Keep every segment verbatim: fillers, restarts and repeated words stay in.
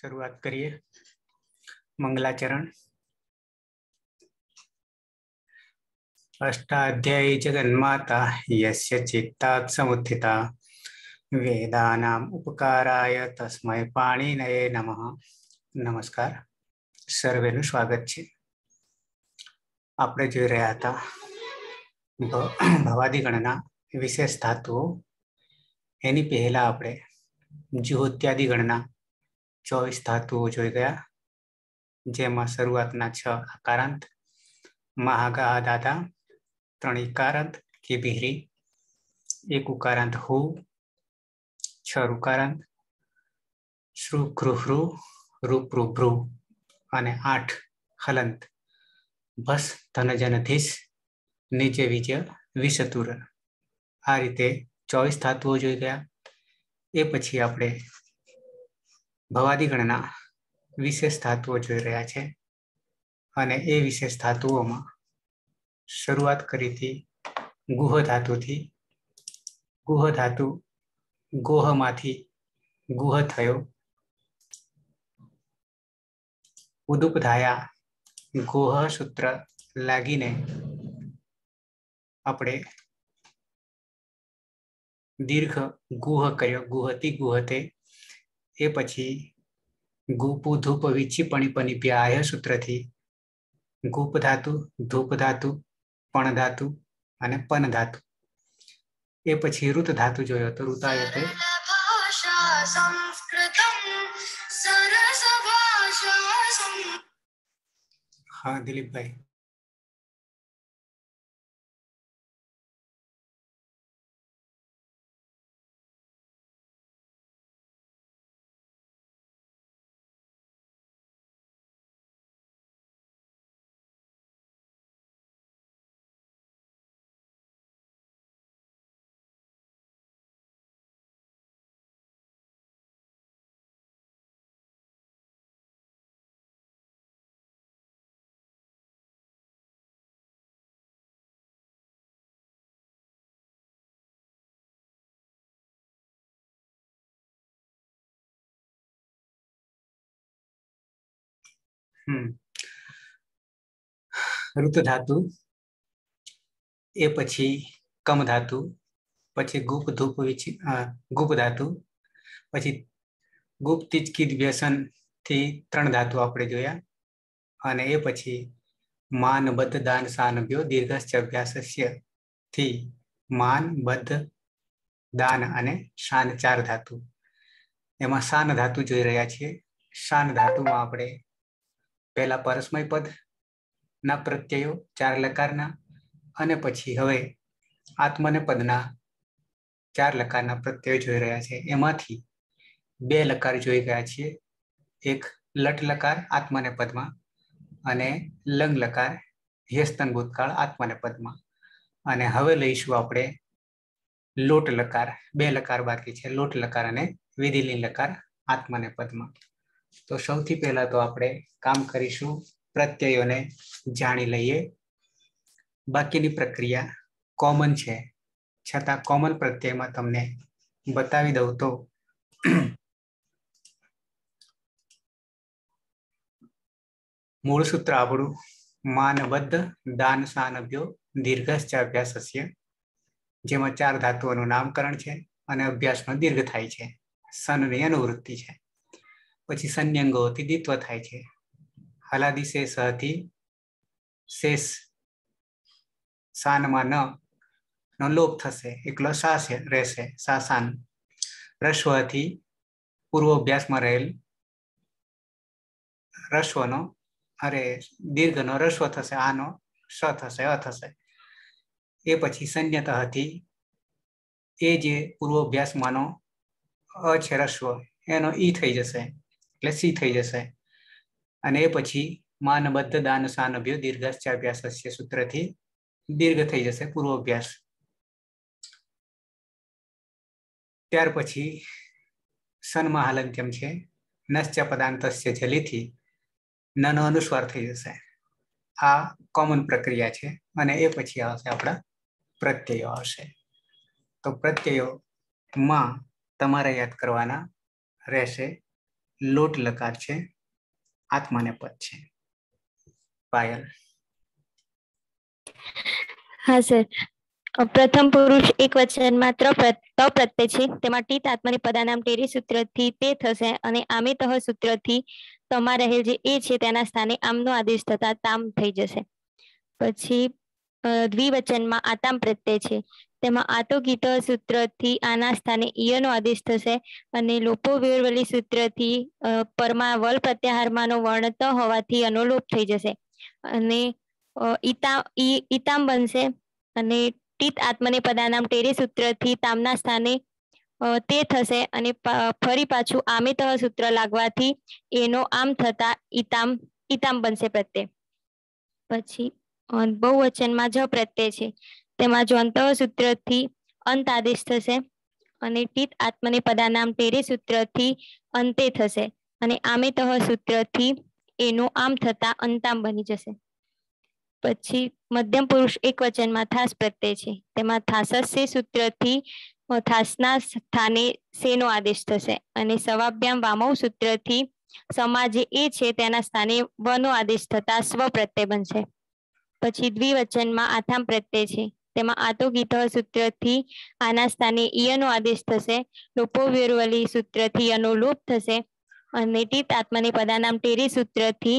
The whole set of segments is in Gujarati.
शुरुआत करिए। मंगलाचरण। अष्टाध्यायी जगन्माता यस्य चित्तात् समुत्थिता वेदानाम् उपकाराय तस्मै पाणिनये नमः। नमस्कार, સર્વેનું સ્વાગત છે। આપણે જોઈ રહ્યા હતા ભવાદિગણના વિશેષ ધાતુઓ। એની પહેલા આપણે જ્યોત્યાદિ ગણના ચોવીસ ધાતુઓ જોઈ ગયા, જેમાં શરૂઆતના છ આકારાંત, મહાગા દાદા, ત્રણ ઇકારાંત કે બિહરી, એક ઉકારાંત હુ, છ રુકારાંત શ્રુ કૃહ્રુ રૂપૃભ્રુ અને આઠ હલંત ભસ ધનજન ધીસ નીચે વિજય વિષતુર। આ રીતે ચોવીસ ધાતુઓ જોઈ ગયા। એ પછી આપણે ભવાદિગણના વિશેષ ધાતુઓ જોઈ રહ્યા છે અને એ વિશેષ ધાતુઓમાં શરૂઆત કરી હતી ગુહ ધાતુથી। ગુહ ધાતુ ગોહમાંથી ગુહ થયો। ઉદુપધાયા ગોહ સૂત્ર લાગીને આપણે દીર્ઘ ગુહ કર્યો, ગુહતી ગુહતે। એ પછી ગુપુ ધૂપ વિચી પણી પનિપ્યાય સૂત્રથી ગુપ ધાતુ, ધૂપ ધાતુ, પણ ધાતુ અને પન ધાતુ। એ પછી ઋત ધાતુ જોયો તો ઋતાયતે હા દિલીપભાઈ। હમ ઋત ધાતુ, એ પછી કમ ધાતુ, પછી ગુપ ધૂપ વિચી ગુપ ધાતુ, પછી ગુપ તિચકિત વ્યસન થી ત્રણ ધાતુ આપણે જોયા। અને એ પછી માન બદ્ધ દાન સાનભ્યો દીર્ઘસ્ચ અભ્યાસસ્ય થી માન બદ્ધ દાન અને શાન ચાર ધાતુ। એમાં શાન ધાતુ જોઈ રહ્યા છીએ। શાન ધાતુમાં આપણે પહેલા પરસ્મય પદ ના પ્રત્યયો ચાર લકારના અને પછી હવે આત્મને પદના ચાર લકારના પ્રત્યયો જોઈ રહ્યા છે। એમાંથી બે લકાર જોઈ ગયા છીએ, એક લટ લકાર આત્મને પદમાં અને લંગ લકાર હેસ્તન ભૂતકાળ આત્મને પદમાં। અને હવે લઈશું આપણે લોટ લકાર, બે લકાર બાકી છે, લોટ લકાર અને વિધિલિંગ લકાર આત્મને પદમાં। તો સૌથી પહેલા તો આપણે કામ કરીશું પ્રત્યયોને જાણી લઈએ। બાકીની પ્રક્રિયા કોમન છે, છતાં કોમન પ્રત્યયમાં તમને બતાવી દઉં તો મૂળ સૂત્ર આપણું માનબદ્ધ દાન સાનભ્યો દીર્ઘશ્ચ અભ્યાસસ્ય, જેમાં ચાર ધાતુઓનું નામકરણ છે અને અભ્યાસનો દીર્ઘ થાય છે, સનની અનુવૃત્તિ છે। પછી સંન્યંગોથી દ્વિત્વ થાય છે। હલાદી શેષથી શેષ સાનમાં ન નો લોપ થશે, એકલો સા રહેશે, સાસાન। રસ્વથી પૂર્વ અભ્યાસમાં રહેલ રસ્વનો અરે દીર્ઘનો રસ્વ થશે, આનો સ થશે, અ થશે। એ પછી સંન્યતઃથી એ જે પૂર્વ અભ્યાસમાંનો અ છે રસ્વ, એનો ઈ થઈ જશે એટલે સી થઈ જશે। અને એ પછી માનબદ્ધ દાન સાનભ્યો દીર્ઘશ્ચ અભ્યાસસ્ય સૂત્રથી દીર્ઘ થઈ જશે પૂર્વ અભ્યાસ। ત્યાર પછી સનમાં હાલંત્યમ છે, નશ્ચ પદાંતસ્ય જલીથી નનો અનુસ્વાર થઈ જશે। આ કોમન પ્રક્રિયા છે અને એ પછી આવશે આપણા પ્રત્યયો આવશે। તો પ્રત્યયોમાં તમારે યાદ કરવાના રહેશે લોટ લકાર છે, આત્માને પદ છે. પાયલ. हाँ सर, प्रथम पुरुष एक वचन में त्र प्रत्यय છે, તેમાં ટીત આત્મની પદાનામ ટેરી સૂત્રથી તે થશે અને આમેતઃ સૂત્રથી તમા રહેલ જે એ છે તેના સ્થાને આમનો આદેશ થતા તામ થઈ જશે. પછી દ્વિવચનમાં આતામ પ્રત્યય છે, તેમાં આતો ગીત સૂત્રથી આના સ્થાને ઈયનો આદેશ થશે અને લોપો વેરવલી સૂત્રથી પરમા વલ પ્રત્યાહારમાંનો વર્ણ ત હોવાથી અનુલોપ થઈ જશે અને ઈતા ઈતામ બનશે અને ટીત આત્મને પદાનામ ટેરે સૂત્રથી તામના સ્થાને તે થશે અને ફરી પાછું આમેતઃ સૂત્ર લાગવાથી એનો આમ થતા ઈતામ ઈતામ બનશે પ્રત્યય. પછી બહુવચનમાં જ પ્રત્યય છે, તેમાં જો અંતઃ સૂત્રથી અંત આદેશ થશે અને ટીત આત્મને પદાનામ ટેરે સૂત્રથી અંતે થશે અને આમેતઃ સૂત્રથી એનો આમ થતા અંતામ બની જશે. પછી મધ્યમ પુરુષ એક વચનમાં થાસ પ્રત્યય છે, તેમાં થાસસ્ય સૂત્રથી થાસના સ્થાને સેનો આદેશ થશે અને સવાભ્યામ વામૌ સૂત્રથી સમાજે એ છે તેના સ્થાને વનો આદેશ થતા સ્વ પ્રત્યય બનશે. પછી દ્વિવચનમાં આથામ પ્રત્યય છે, તેમાં આતો ગીત સૂત્રથી આના સ્થાને ઈયનો આદેશ થશે, લોપો વેરવલી સૂત્રથી યનો લોપ થશે અને ટીત આત્મની પદાનામ ટેરી સૂત્રથી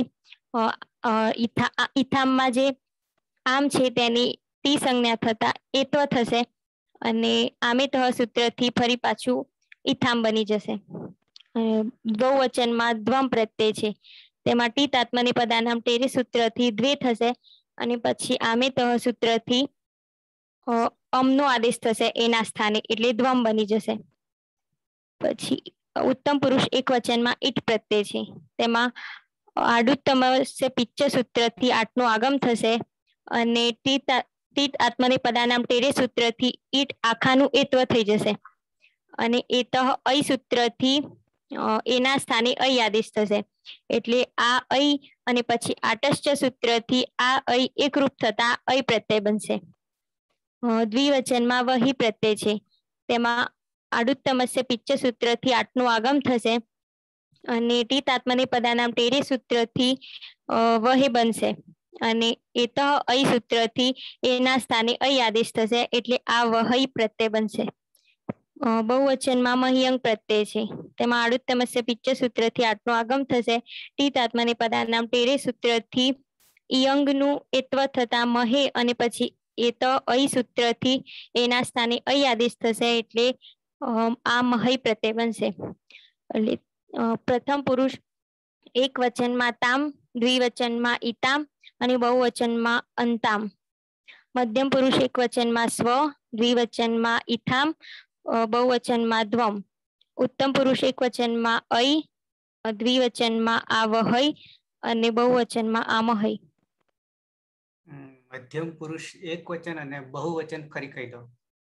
ઈથામમાં જે આમ છે તેની ટી સંજ્ઞા થતા એત્વ થશે અને આમેતઃ સૂત્રથી ફરી પાછું ઈથામ બની જશે. બહુવચનમાં દ્વમ પ્રત્યય છે, તેમાં ટીત આત્મની પદાનામ ટેરી સૂત્રથી દ્વે થશે અને પછી આમેતઃ સૂત્રથી અમનો આદેશ થશે એના સ્થાને એટલે દ્વમ બની જશે. પછી ઉત્તમ પુરુષ એક વચનમાં ઈટ પ્રત્યય છે, તેમાં આડુત્તમસ્ય પિચ્ચ સૂત્રથી આઠનો આગમ થશે અને ટીત ટીત આત્મની પદાનામ ટેરે સૂત્રથી ઈટ આખાનું એત્વ થઈ જશે અને એતઃ અય સૂત્રથી એના સ્થાને અય આદેશ થશે એટલે આ અય અને પછી આટશ્ચ સૂત્રથી આ અય એકરૂપ થતા અય પ્રત્યય બનશે. દ્વિવચનમાં વહી પ્રત્યય છે, તેમાં આડુત્તમસ્ય પિચ્ચ સૂત્રથી આઠનું આગમ થશે અને ટીત આત્મની પદાનામ ટેરે સૂત્રથી વહે બનશે અને એતઃ અય સૂત્રથી એના સ્થાને અય આદેશ થશે એટલે આ વહઈ પ્રત્યય બનશે. બહુવચનમાં મહ્યંગ પ્રત્યય છે, તેમાં આડુત્તમસ્ય પિચ્ચ સૂત્રથી આઠનું આગમ થશે, ટીત આત્મની પદાનામ ટેરે સૂત્રથી ઈયંગનું એત્વ થતા મહે અને પછી એત અય સૂત્રથી એના સ્થાને અય આદેશ થશે એટલે આ મહઈ પ્રત્યય બનશે. એટલે પ્રથમ પુરુષ એક વચનમાં તામ, દ્વિવચનમાં ઈતામ અને બહુવચનમાં અંતામ. મધ્યમ પુરુષ એક વચનમાં સ્વ, દ્વિવચનમાં ઈથામ, બહુવચનમાં દ્વમ. ઉત્તમ પુરુષ એક વચનમાં અય, દ્વિવચનમાં આ વહઈ અને બહુવચનમાં આ મહઈ. મધ્યમ પુરુષ એક વચન અને બહુવચન ફરી કહી દો.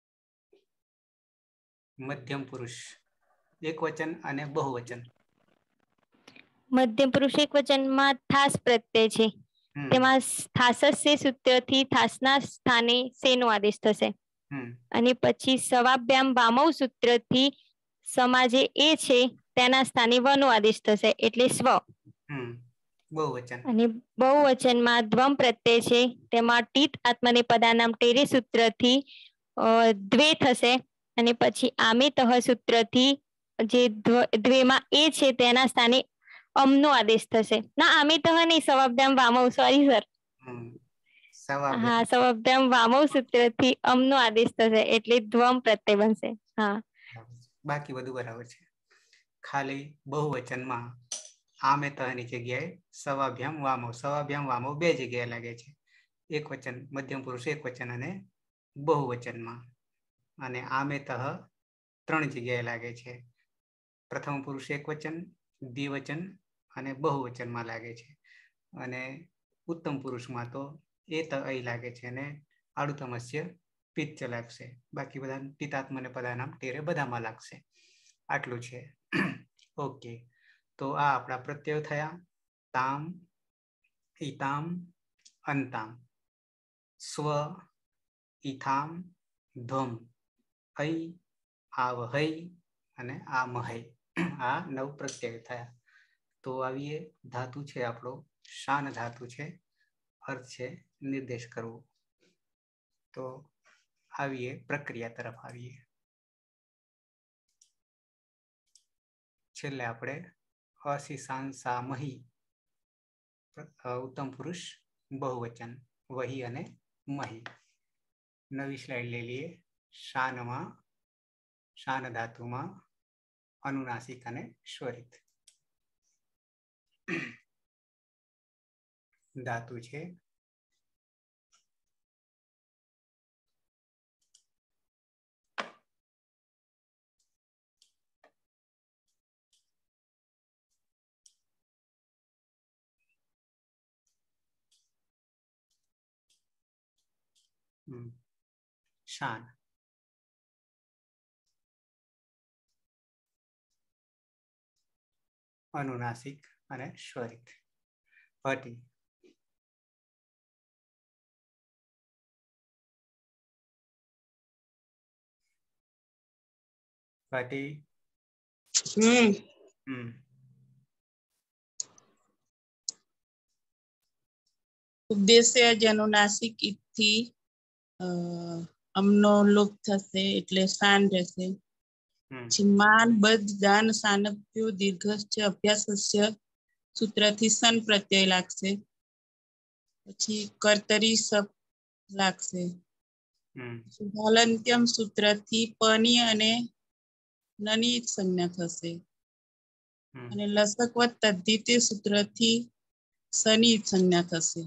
મધ્યમ પુરુષ એક વચન અને બહુવચન. મધ્યમ પુરુષ એક વચનમાં થાસ પ્રત્યય છે, તેમાં થાસસ્ય સૂત્રથી થાસના સ્થાને સેનો આદેશ થશે અને પછી સવાભ્યામ વામૌ સૂત્રથી સમાજે એ છે તેના સ્થાને વનો આદેશ થશે એટલે સ્વ. બહુવચન. અને બહુવચનમાં દ્વમ પ્રત્યય છે, તેમાં ટીત આત્મને પદાનામ ટેરે સૂત્રથી દ્વે થશે અને પછી આમેતઃ સૂત્રથી જે દ્વેમાં એ છે તેના સ્થાને અમનો આદેશ થશે. ના આમેતઃ નહીં, સવાભ્યામ વામૌ, સોરી સર. હા, સવાભ્યામ વામૌ સૂત્રથી અમનો આદેશ થશે એટલે દ્વમ પ્રત્યય બનશે. હા, બાકી બધું બરાબર છે. ખાલી બહુવચનમાં આમેતઃની જગ્યાએ સવાભ્યામ વામૌ, સવાભ્યામ વામૌ બે જગ્યાએ લાગે છે. એક વચન મધ્યમ પુરુષ એક વચન અને બહુવચનમાં, અને આમેતઃ ત્રણ જગ્યાએ લાગે છે. પ્રથમ પુરુષ એક વચન, દ્વિવચન અને બહુવચનમાં લાગે છે અને ઉત્તમ પુરુષમાં તો એ ત અય લાગે છે અને આડુતમસ્ય પિત્ત લાગશે. બાકી બધા પિતાત્મ અને પદાનામ ટેરે બધામાં લાગશે. આટલું છે. ઓકે, તો આ આપણા પ્રત્યયો થયા તામ, ઈતામ, અંતામ. સ્વ, ઈથામ, ધ્વમ, અય, આ વહઈ અને આ મહઈ. આ નવ પ્રત્યય થયા. તો આવીએ ધાતુ છે આપણો શાન ધાતુ છે, અર્થ છે નિર્દેશ કરવો. તો આવીએ પ્રક્રિયા તરફ આવીએ. છેલ્લે આપણે અશિશાંસામહી ઉત્તમ પુરુષ બહુવચન વહી અને મહી. નવી સ્લાઇડ લઈ લઈએ. શાનમાં શાન ધાતુમાં અનુનાસિક અને સ્વરિત ધાતુ છે શાન. અનુનાસિક અને સ્વરિત. ભટી ભટી હમ હમ ઉદ્દેશ્ય જ અનુનાસિક થી અમનો લોપ થશે એટલે શાન રહેશે. પછી માન બધ દાન સાનપ્યો દીર્ઘસ્ય અભ્યાસસ્ય સૂત્રથી સન પ્રત્યય લાગશે. પછી કર્તરી સપ લાગશે. હલંત્યમ સૂત્રથી પની અને નની સંજ્ઞા થશે. અને લસકવત તદ્ધિતે સૂત્રથી સની સંજ્ઞા થશે.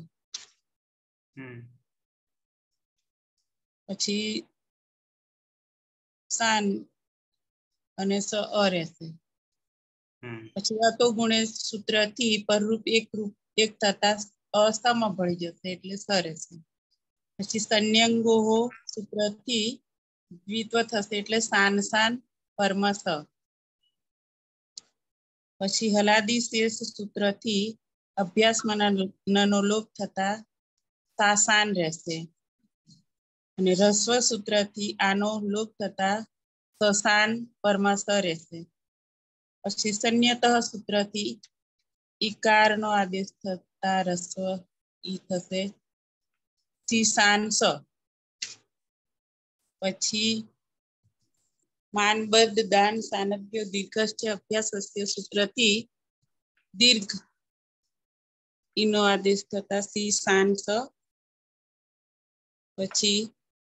પછી શાન અને સ અ રહેશે. પછી અતો ગુણે સૂત્રથી પરરૂપ એક રૂપ એક થતા અવસ્થામાં ભળી જશે એટલે સ રહેશે. પછી સંન્યંગો સૂત્રથી દ્વિત્વ થશે એટલે શાન શાન પરમા સ. પછી હલાદી શેષ સૂત્રથી અભ્યાસમાં નનો લોપ થતા સાસાન રહેશે. અને રસ્વ સૂત્રથી આનો લોપ થતા સસાન પરમાસ રહેશે. પછી સંન્યતઃ સૂત્રથી ઈકારનો આદેશ થતા રસ્વ ઈ થશે. સીસાન સ. પછી માનબદ્ધ દાન સાનભ્ય દીર્ઘસ્ય અભ્યાસસ્ય સૂત્રથી દીર્ઘ ઈનો આદેશ થતા સી સાન સ. પછી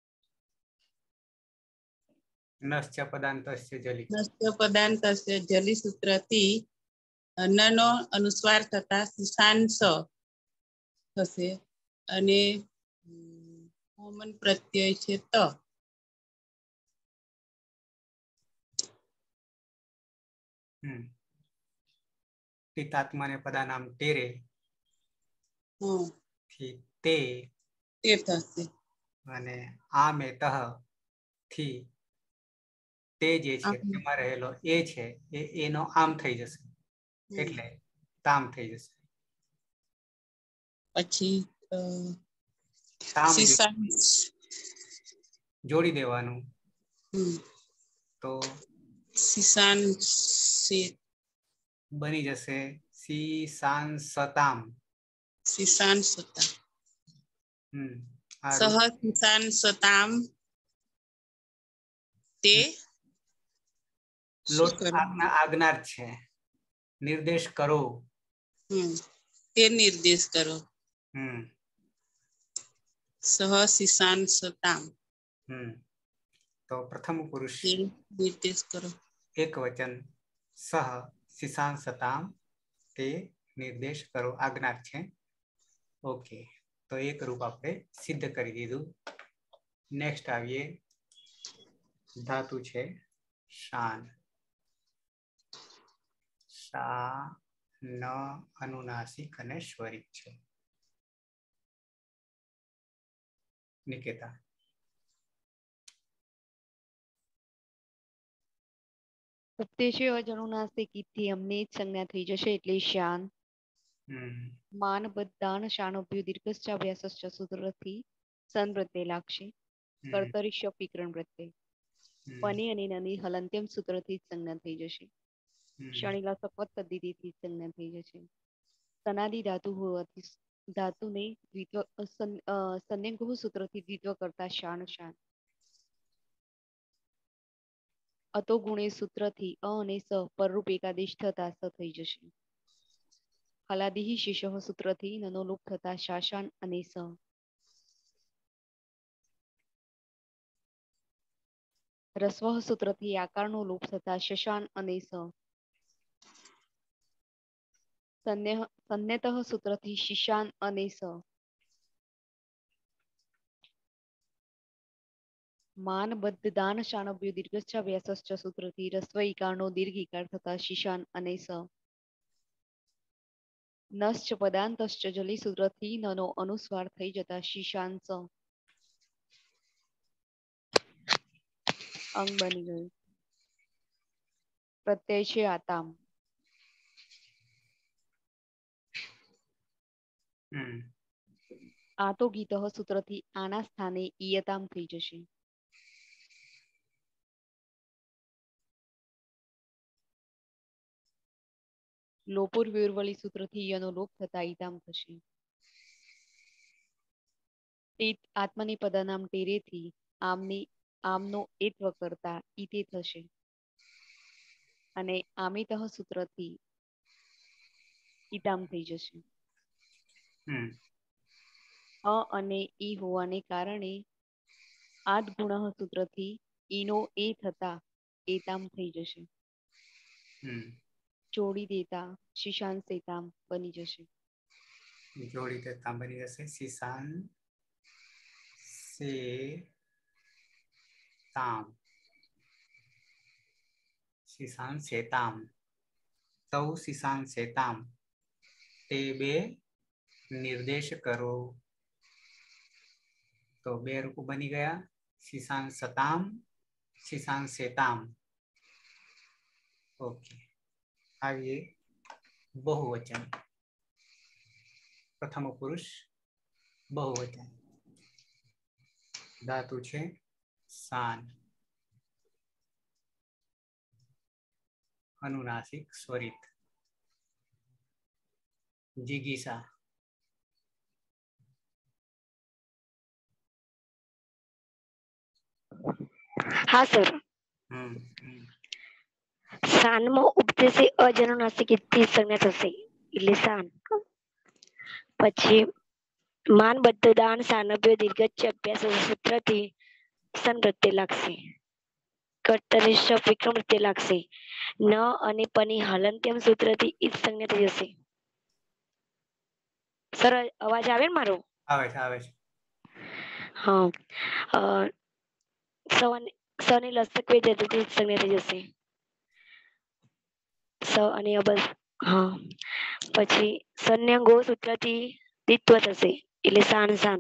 નશ્ચ પદાંતસ્ય જલી નશ્ચ પદાંતસ્ય જલી સૂત્રથી નનો અનુસ્વાર થતા સિસાન સ થશે. અને હોમન પ્રત્યય છે ત. હમ પિતાત્માને પદા નામ તેરે હમ થી તે તે થશે. અને આ મે તહ થી તે જે છે તેમાં રહેલો એ છે એ એનો આમ થઈ જશે એટલે તામ થઈ જશે. પછી તામ સિસાન જોડી દેવાનું હમ તો સિસાન સે બની જશે સી સાન સતામ. સિસાન સતામ. હમ સહ સિસાન સતામ તે શું લોટ કરવું? આજ્ઞા આજ્ઞાર છે નિર્દેશ કરો. હમ તે નિર્દેશ કરો. હમ સહ સિસાન સતામ. હમ તો પ્રથમ પુરુષ તે નિર્દેશ કરો. એક વચન સહ સિસાન સતામ તે નિર્દેશ કરો આજ્ઞાર છે. ઓકે તો એક રૂપ આપણે સિદ્ધ કરી દીધું. નેક્સ્ટ આવીએ ધાતુ છે શાન. શા ન અનુનાસિક અને સ્વરિત છે. નિકેતા ઉપદેશય અનુનાસિક થી અમને જ સંજ્ઞા થઈ જશે એટલે શાન. માન બધાન શાનોભ્યો દીર્ઘશ્ચ અભ્યાસશ્ચ સૂત્રથી સન પ્રત્યય લાગશે. કર્તરિષ્ય વિકરણ પ્રત્યય. પની અને નની હલંત્યમ સૂત્રથી સંજ્ઞા થઈ જશે. શણિલા સપત પદ્ધતિથી સંજ્ઞા થઈ જશે. સનાદી ધાતુ હોવાથી ધાતુને દ્વિત્વ સંજ્ઞક સૂત્રથી દ્વિત્વ કરતા શાન શાન. અતો ગુણે સૂત્રથી અ અને સ પરરૂપ એકાદેશ થતા સ થઈ જશે. હલાદિ શિશ સૂત્રથી નનો લોપ થતા શાશાન અને સ. રસ્વ સૂત્રથી આકારનો લોપ થતા શશાન અને સ. સંન્યતઃ સૂત્રથી શિશાન અને સ. માન બદ્ધ દાન શાણભ્યો દીર્ઘચ્છ વ્યાસશ્ચ સૂત્રથી રસ્વ ઈકારનો દીર્ઘ ઈકાર થતા શિશાન અને સ. નશ્ચ પદાંતશ્ચ જલી સૂત્રથી નનો અનુસ્વાર થઈ જતા શિશાન સ. અંગ બની ગયું. પ્રત્યય છે આતામ. આતો ગીત સૂત્રથી આના સ્થાને ઈયતામ થઈ જશે. લોપુર વ્યુરવળી સૂત્રથી યનો લોપ થતા ઈતામ થશે. આત્મની પદનામ ટેરેથી આમની આમનો એત્વ કરતા ઈતે થશે. અને આમિતઃ સૂત્રથી ઈતામ થઈ જશે. અ અને ઈ હોવાને કારણે આદ ગુણ સૂત્રથી ઈનો એ થતા એતામ થઈ જશે. જોડી દેતા શિશાન સેતામ બની જશે. જોડી દેતા બની જશે શિશાન સે તામ. શિશાન સેતામ. તૌ શિશાન સેતામ. તે બે નિર્દેશ કરો. તો બે રૂપો બની ગયા શિશાન સતામ શિશાન સેતામ. ઓકે. આવીએ બહુવચન. પ્રથમ પુરુષ બહુવચન. ધાતુ છે સાન. અનુનાસિક સ્વરિત. જિગીસા. હા સર. સાનમાં ઉપદેશે અજનુનાસિક થી સંજ્ઞા થશે એટલે સાન. પછી માન બદ્ધ દાન સાનભ્ય દીર્ઘચ્છ અભ્યાસ સૂત્રથી સન પ્રત્યય લાગશે. કર્તરિશ વિક્રમ પ્રત્યય લાગશે. ન અને પની હલંત્યમ સૂત્રથી ઈજ સંજ્ઞા થઈ જશે. સર અવાજ આવે ને મારો? આવે છે આવે છે. હા. સની લસક વે જતી સંજ્ઞા થઈ જશે. સ અને બસ હા. પછી સન્યંગો સૂત્રથી દ્વિત્વ થશે એટલે સાન સાન.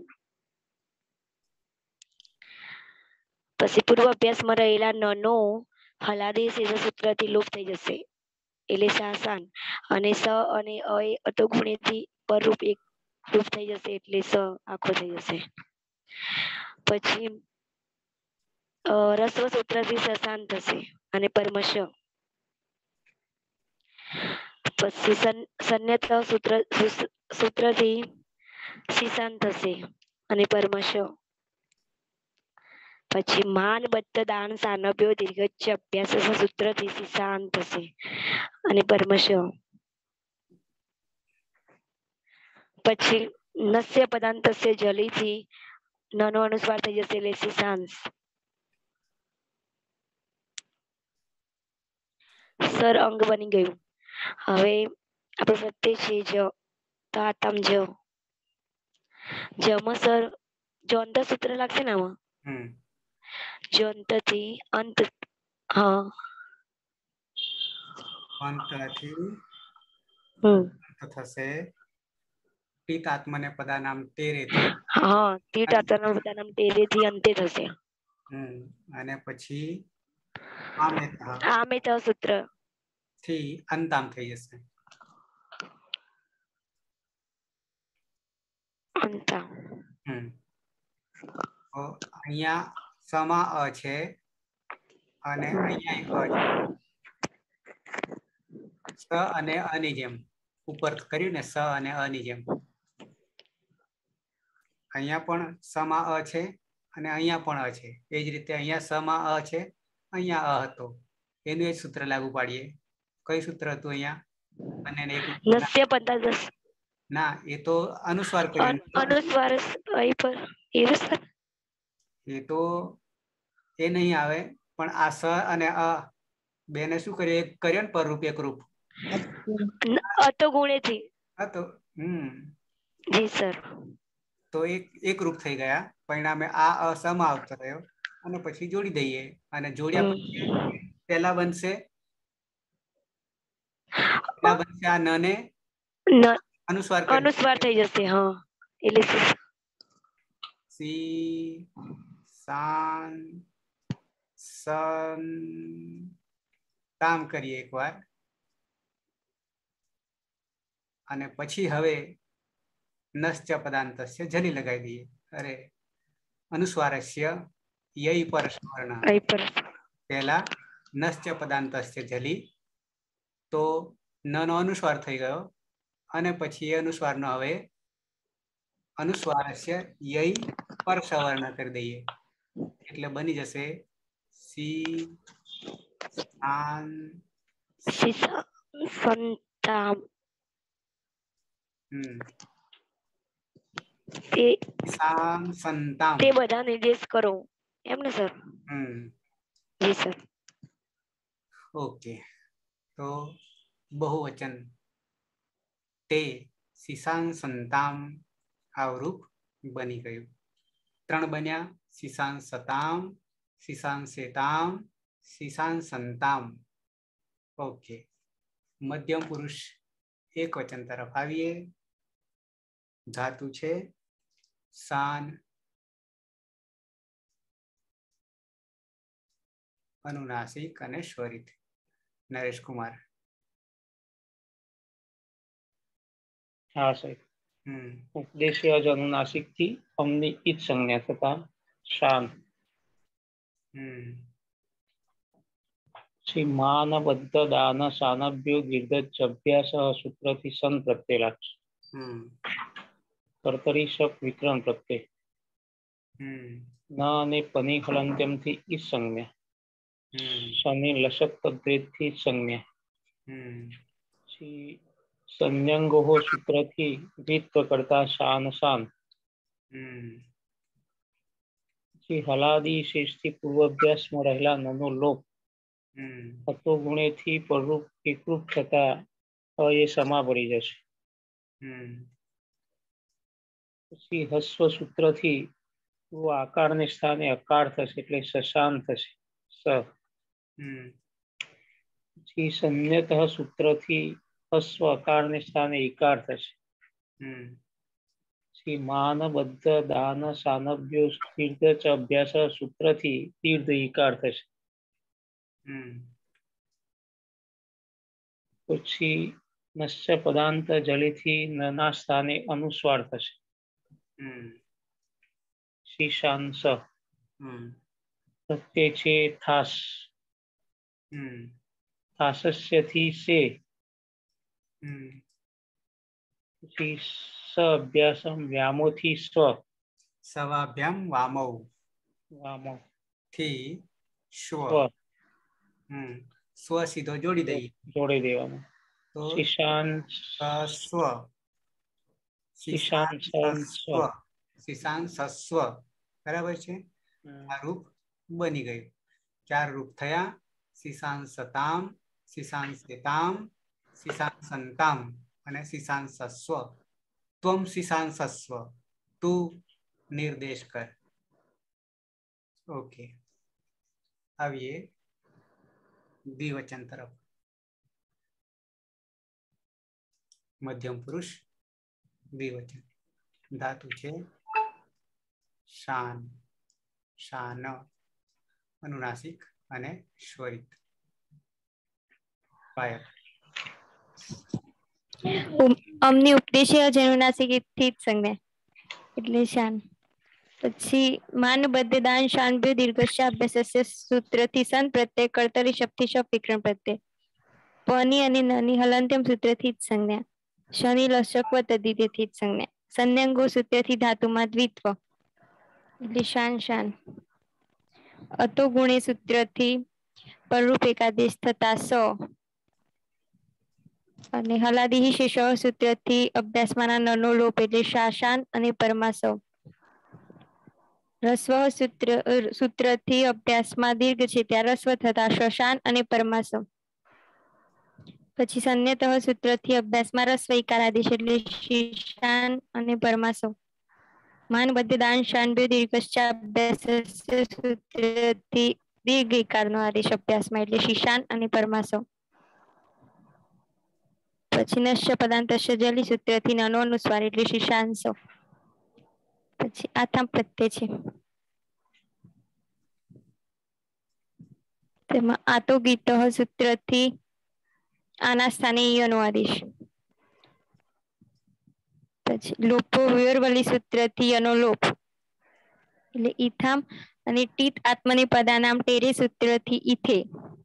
પછી પૂર્વ અભ્યાસમાં રહેલા નનો હલાદી સૂત્રથી લોપ થઈ જશે એટલે સાસાન. અને સ અને અ અતો ગુણેથી પરરૂપ એક રૂપ થઈ જશે એટલે સ આખો થઈ જશે. પછી રસ્વ સૂત્રથી સસાન થશે અને પરમશ. પછી સન્યત સૂત્ર સૂત્રથી શિશાન થશે અને પરમશ. પછી માન બદ્ધ દાન સાનભ્યો દીર્ઘચ્છ અભ્યાસ સૂત્રથી શિશાન થશે અને પરમશ. પછી નસ્ય પદાંતસ્ય જલીથી નનો અનુસ્વાર થઈ જશે એટલે શિશાંશ. સર અંગ બની ગયું. હવે આપણે પ્રત્યય છે જ તો આતમ જ જમાં સર જોંત સૂત્ર લાગશે ને આમાં જોંતથી અંત. હા અંતથી હમ થશે. પિત આત્મને પદાનામ તેરેથી. હા તીટ આત્મના પદાનામ તેરેથી અંતે થશે. હમ અને પછી આમે આમે ત સૂત્ર થી અંતામ થઈ જશે. અંતામ. હમ તો અહીંયા સમા અ છે અને અહીંયા અ છે. સ અને અ ની જેમ ઉપર કર્યું ને, સ અને અ ની જેમ અહીંયા પણ સમાં અ છે અને અહીંયા પણ અ છે. એ જ રીતે અહીંયા સમાં અ છે, અહીંયા અ હતો. એનું એ સૂત્ર લાગુ પાડીએ. કયું સૂત્ર હતું અહીંયા? અને એક નસ્ય પદાર્થ ના, એ તો અનુસ્વાર કર્યો. અનુસ્વાર અહીં પર એવું સર એ તો એ નહીં આવે, પણ આ સ અને અ બેને શું કર્યું? એક કર્યો ને પરરૂપ એકરૂપ. અતો ગુણેથી. હા તો હમ જી સર. તો એક એક રૂપ થઈ ગયા. પરિણામે આ અ સમાં આવતો રહ્યો અને પછી જોડી દઈએ. અને જોડ્યા પછી પહેલા બનશે પહેલા બનશે આ ન ને અનુસ્વાર કરી અનુસ્વાર થઈ જશે. હા, એટલે સી સાન સન કામ કરીએ એકવાર. અને પછી હવે નશ્ચ પદાંતસ્ય જલી લગાવી દઈએ. અરે અનુસ્વારસ્ય યય પર સ્વર્ણ. પહેલા નશ્ચ પદાંતસ્ય જલી, તો ન નો અનુસ્વાર થઈ ગયો અને પછી એ અનુસ્વારનો હવે અનુસ્વારસ્ય યય પર સવર્ણ કરી દઈએ. એટલે બની જશે સી સાન સંતામ. હમ તે સામ સંતામ. તે બધા નિર્દેશ કરો એમ ને સર? હમ જી સર. ઓકે, તો બહુવચન તે શિશાન સંતામ આવરૂપ બની ગયું. ત્રણ બન્યા: શિશાન સતામ, શિશાન સેતામ, શિશાન સંતામ. ઓકે, મધ્યમ પુરુષ એક વચન તરફ આવીએ. ધાતુ છે શાન, અનુનાસિક અને સ્વરિત. નરેશ કુમાર. હા સાહેબ. ઉપદેશીય જ અનુનાસિક થી અમની ઈદ સંજ્ઞા થતા શાન. શ્રી માન બદ્ધ દાન શાનભ્યો દીર્ઘ અભ્યાસ સૂત્રથી સન પ્રત્યે લાક્ષ. કર્તરી શક વિક્રમ પ્રત્યે ન અને પની હલંત્યમથી ઈ સંજ્ઞા. શનિ લશક તદ્રેથી સંજ્ઞા. શ્રી સંયંગો સૂત્રથી દ્વિત્વ કરતા શાન શાન. શ્રી હલાદી શેષથી પૂર્વાભ્યાસમાં રહેલા નનો લોપ અતો ગુણેથી પરરૂપ એકરૂપ થતા એ સમા પડી જશે. પછી હસ્વ સૂત્રથી આકારને સ્થાને અકાર થશે એટલે શશાન થશે. સ પછી સંયત સૂત્રથી હસ્વ અકારને સ્થાને ઈકાર થશે. શ્રી માન બદ્ધ દાન શાનભ્યો તીર્થ અભ્યાસ સૂત્રથી તીર્થ ઈકાર થશે. પછી નશ્ય પદાંત જલીથી નના સ્થાને અનુસ્વાર થશે. શીશાંશ પ્રત્યય છે થાસ. થાસસ્યથી સે. પછી સ અભ્યાસમ વ્યામોથી સ્વ. સવાભ્યામ વામૌ વામો થી શ્વ. સ્વ હમ સ્વ સીધો જોડી દઈએ. જોડી દેવાનો. તો શિશાન સ્વ શિશાન સ્વ શિશાન સસ્વ. બરાબર છે. આ રૂપ બની ગયું. ચાર રૂપ થયા: શિશાન સતામ, શિશાન સેતામ, શિશાન સંતામ અને શિશાન સસ્વ. ત્વમ શિશાન સસ્વ, તું નિર્દેશ કર. ઓકે, આવીએ દ્વિવચન તરફ. મધ્યમ પુરુષ દ્વિવચન. ધાતુ છે શાન, શાન, અનુનાસિક અને સ્વરિત. પાયલ. અમની ઉપદેશીય જનુનાસિક થી જ સંજ્ઞા એટલે શાન. પછી માન બદ્ધ દાન શાન ભ્યો દીર્ઘસ્ય અભ્યાસસ્ય સૂત્રથી સન પ્રત્યય કર્તરી શક્તિ શપ વિક્રમ પ્રત્યય. પની અને નની હલંત્યમ સૂત્રથી જ સંજ્ઞા. શનિ લશકવ તદ્ધિતેથી જ સંજ્ઞા. સંન્યંગો સૂત્રથી ધાતુમાં દ્વિત્વ એટલે શાન શાન. અતો ગુણે સૂત્રથી પરરૂપ એકાદેશ થતા સ અને હલાદી શેષ સૂત્રથી અભ્યાસમાંના નનો લોપ એટલે શાશાન અને પરમાસવ. રસ્વ સૂત્ર સૂત્રથી અભ્યાસમાં દીર્ઘ છે ત્યાં રસ્વ થતા શશાન અને પરમાસવ. પછી સંન્યતઃ સૂત્રથી અભ્યાસમાં રસ્વ ઇકાર આદેશ એટલે શીશાન અને પરમાસવ. માન બધે દાન શાન બે દીર્ઘશ્ચા અભ્યાસ સૂત્રથી દીર્ઘ ઇકારનો આદેશ અભ્યાસમાં એટલે શીશાન અને પરમાસવ. પછી નશ્ય પદાંતસ્ય જલી સૂત્રથી નનો અનુસ્વાર એટલે શીશાંશ. પછી આથમ પ્રત્યય છે તેમાં આતો ગીત સૂત્રથી આના સ્થાને ઈયનો આદેશ. પછી લોપો વિવરવલી સૂત્રથી યનો લોપ એટલે ઈથામ અને ટીત આત્મની પદાનામ ટેરે સૂત્રથી ઈથે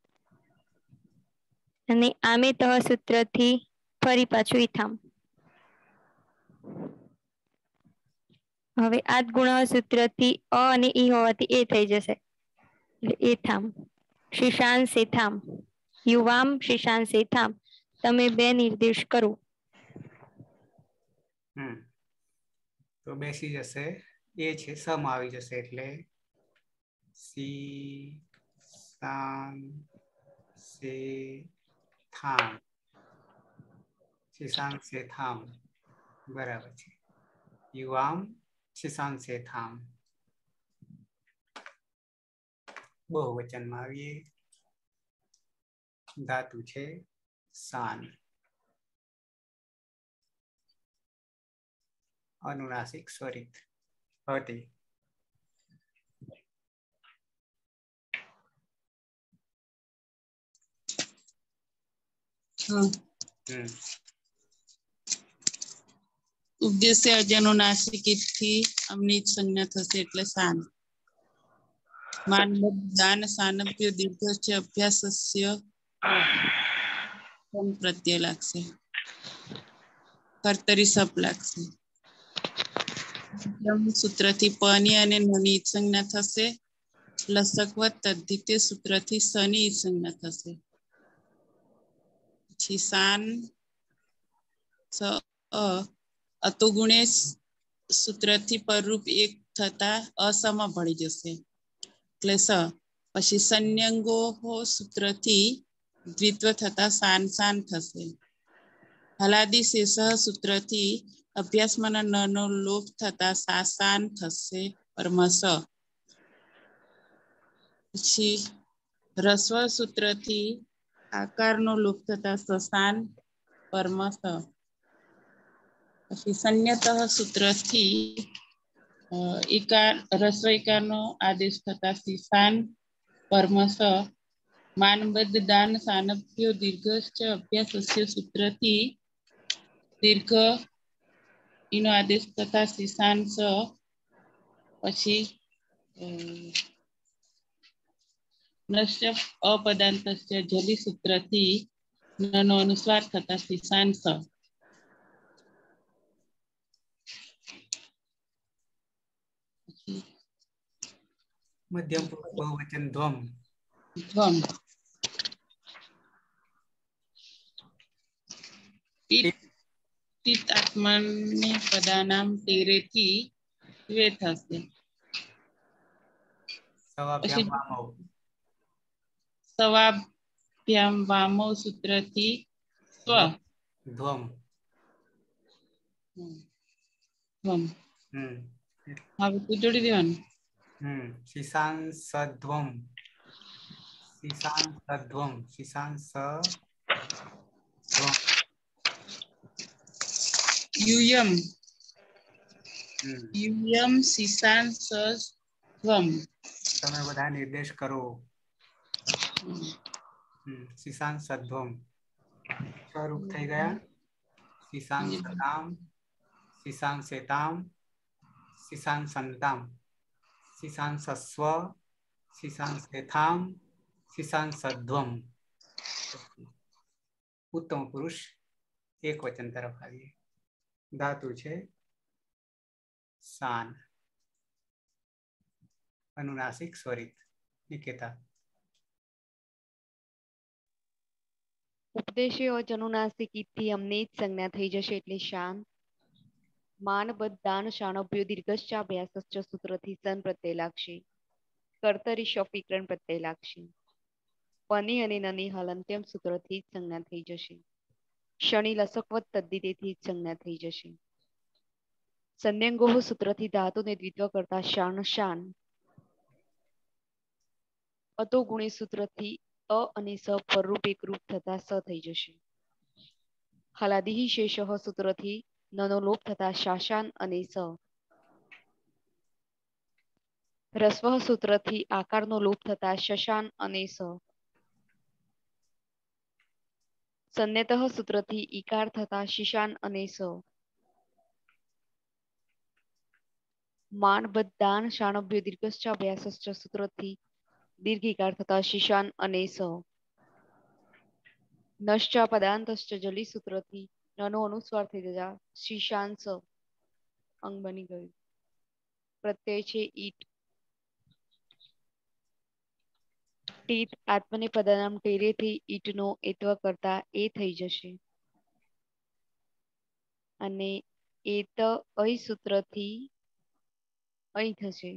અને આમે તહ સૂત્રથી ફરી પાછું ઈથામ. હવે આદ ગુણ સૂત્રથી અ અને ઈ હોવાથી એ થઈ જશે એટલે એથામ. શીશાન સેથામ યુવામ શીશાન સેથામ. તમે બે નિર્દેશ કરો. હમ તો બેસી જશે એ છે સમ આવી જશે એટલે સી સાન સે થામ. શીશાન સે થામ બરાબર છે. યુવામ શીશાન સે થામ. બહુવચનમાં આવીએ. ધાતુ છે સાન. અનુનાસિક સ્વરિત હતી. હમ ઉપદેશ્ય અજનુનાસિકથી અમની સંજ્ઞા થશે એટલે સાન. માન દાન સાનપ્ય દીર્ઘ છે અભ્યાસસ્ય પ્રત્યય લાગશે. કર્તરી સપ લાગશે. સૂત્રથી પની અને નની સંજ્ઞા થશે. લસકવત તદ્ધિતે સૂત્રથી સની સંજ્ઞા થશે. પછી સાન સ અ અતો ગુણેશ સૂત્રથી પરરૂપ એક થતા અસમાં ભળી જશે એટલે સ. પછી સંન્યંગો સૂત્રથી દ્વિત્વ થતા સાન સાન થશે. હલાદી શેષ સૂત્રથી અભ્યાસમાં ન નો લોપ થતા સાસાન થશે પરમસ. પછી રસ્વ સૂત્રથી આકારનો લોપ થતા સસાન પરમસ. પછી સંન્યતઃ સૂત્રથી ઇકાર રસ્વ ઇકારનો આદેશ થતા શીશાન પરમસ. માનબદ્ધ દાન સાનભ્યો દીર્ઘશ્ચ અભ્યાસસ્ય સૂત્રથી દીર્ઘ એનો આદેશ તથા શીશાંશ. પછી નશ્ય અપદાંતસ્ય જલી સૂત્રથી નો અનુસ્વાર થતા શીશાંશ. મધ્યમ પુરુષ બહુવચન ધ્વમ. ધ્વમ તિત આત્માની પદાનામ તેરેથી વે થશે. સવાભ્યામ વામૌ. સવાભ્યામ વામૌ સૂત્રથી સ્વ ધ્વમ. ધ્વમ હમ હવે તું જોડી દેવાનું. હમ શીશાન સધ્વમ. શીશાન સધ્વમ. શીશાન સધ્વમ. યુયમ હમ યુયમ શીશાન સધ્વમ. તમે બધા નિર્દેશ કરો. હમ શીશાન સધ્વમ સ્વરૂપ થઈ ગયા. શીશાન સતામ. શીશાન સેતામ. શીશાન સંતામ. શીશાન સસ્વ. શીશાન સેથામ. શીશાન સધ્વમ. उत्तम पुरुष एक वचन तरफ आવીએ। धातु छे सान, अनुनासिक स्वरित। निकेता। ઉપદેશે અજનુનાસિક ઈથી અમને જ સંજ્ઞા થઈ જશે એટલે શાન। માન બદ દાન શાણભ્યો દીર્ઘશ્ચાભ્યાસશ્ચ સૂત્રથી સન પ્રત્યય લાગશે। કર્તરી શફ વિકરણ પ્રત્યય લાગશે। પની અને નની હલંત્યમ સૂત્રથી જ સંજ્ઞા થઈ જશે। શનિ લસકવત તદ્દિતેથી જ સંજ્ઞા થઈ જશે। સંન્યંગોહ સૂત્રથી ધાતુને દ્વિત્વ કરતા શાન શાન। અતો ગુણી સૂત્રથી અ અને સ પરરૂપ એકરૂપ થતા સ થઈ જશે। હલાદિ શેષઃ સૂત્રથી નનો લોપ થતા શાશાન અને સ। રસ્વ સૂત્રથી આકારનો લોપ થતા શશાન અને સ। સંન્યતઃ સૂત્રથી ઈકાર થતા શિશાન અને સ। માન બદ દાન શાણભ્યો દીર્ઘશ્ચાભ્યાસશ્ચ સૂત્રથી દીર્ઘ ઈકાર થતા શિશાન અને સ। નશ્ચા પદાંતશ્ચ જલી સૂત્રથી નનો અનુસ્વાર થઈ જતા શિશાન સ અંગ બની ગયું। પ્રત્યય છે ઈટ। ટીત આત્મને પદનામ ટેરેથી ઈટનો એત્વ કરતા એ થઈ જશે। અને એત અય સૂત્રથી અય થશે।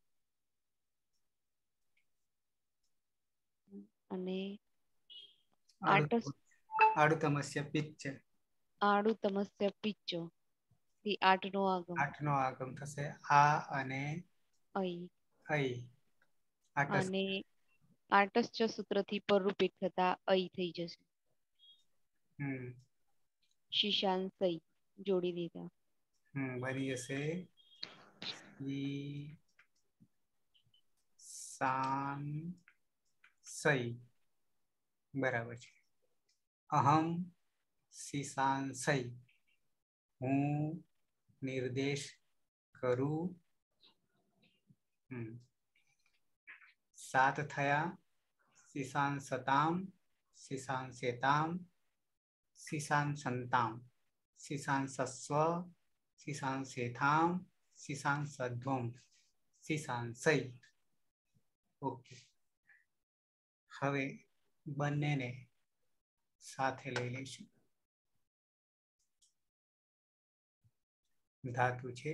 અને આટસ આડુતમસ્ય પિચ્ચ। આડુતમસ્ય પિચ્ચ થી આઠ નો આગમ। આઠ નો આગમ થશે આ અને અય। અય। આટસ અને આટશ્ચ સૂત્રથી પરરૂપેક થતા અય થઈ જશે। હમ શિશાન સઈ જોડી દીધા। હમ બની જશે ઈ સાન સઈ બરાબર છે। અહમ શિશાંસઈ હું નિર્દેશ કરું। હમ સાત થયા શિશાંસતામ શિશાંસેતામ શિશાંસંતામ શિશાંસસ્વ શિશાંસેથામ શિશાંસધ્વમ શિશાંસઈ। ઓકે, હવે બંનેને સાથે લઈ લઈશું। ધાતુ છે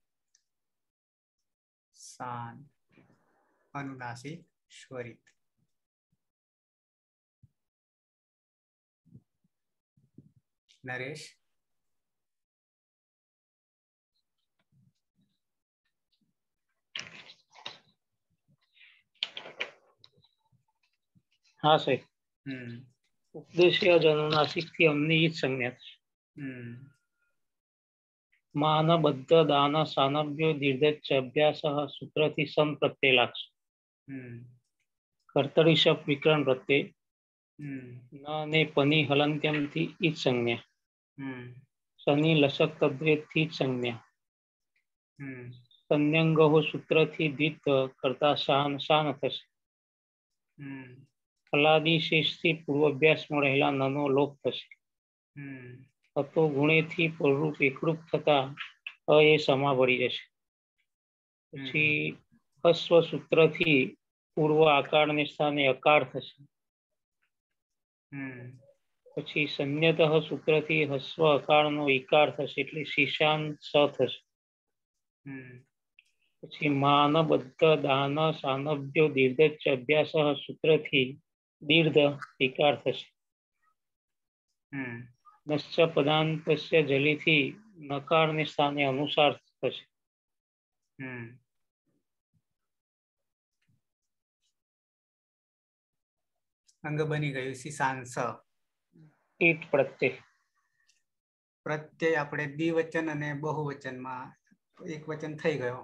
સાન, अनुनासिक स्वरित। नरेश। हाँ सर। हम्म उपदेशीय अनुनासिक थी हमने ये संज्ञा। हम्म मान बद्ध दान सानभ्यो दीर्घ अभ्यास सूत्र थी सन प्रत्यय लाक्ष। हम्म कर्तरी शप विकरण प्रत्यय हम्म न ने पनी हलंत्यम थी ईच संज्ञा। हम्म शनि लसक तद्रेत थी संज्ञा। हम्म संन्यंगो सूत्र थी द्वित्व करता शान शान थશે। हम्म फलादी शेष थी पूर्वाभ्यास में रहेला ननो लोप थશે। हम्म अतो गुणे थी पररूप एकरूप थता अ ए समा भरी जશે। પછી હસ્વ સૂત્ર થી પૂર્વ આકાર ને સ્થાને અકાર થશે। हम्म પછી સંન્યતઃ સૂત્ર થી હસ્વ અકાર નો ઈકાર થશે એટલે શિશાન સ થશે। हम्म પછી માન બદ્ધ દાન સાનભ્યો દીર્ઘ અભ્યાસ સૂત્ર થી દીર્ઘ ઈકાર થશે। हम्म નશ્ચ પદાંતસ્ય જલીથી નકાર ને સ્થાને અનુસાર થશે। हम्म अंग बनी गયું શિશાંસ। ઈટ પ્રત્યય પ્રત્યય આપણે દ્વિવચન અને બહુવચનમાં એક વચન થઈ ગયો।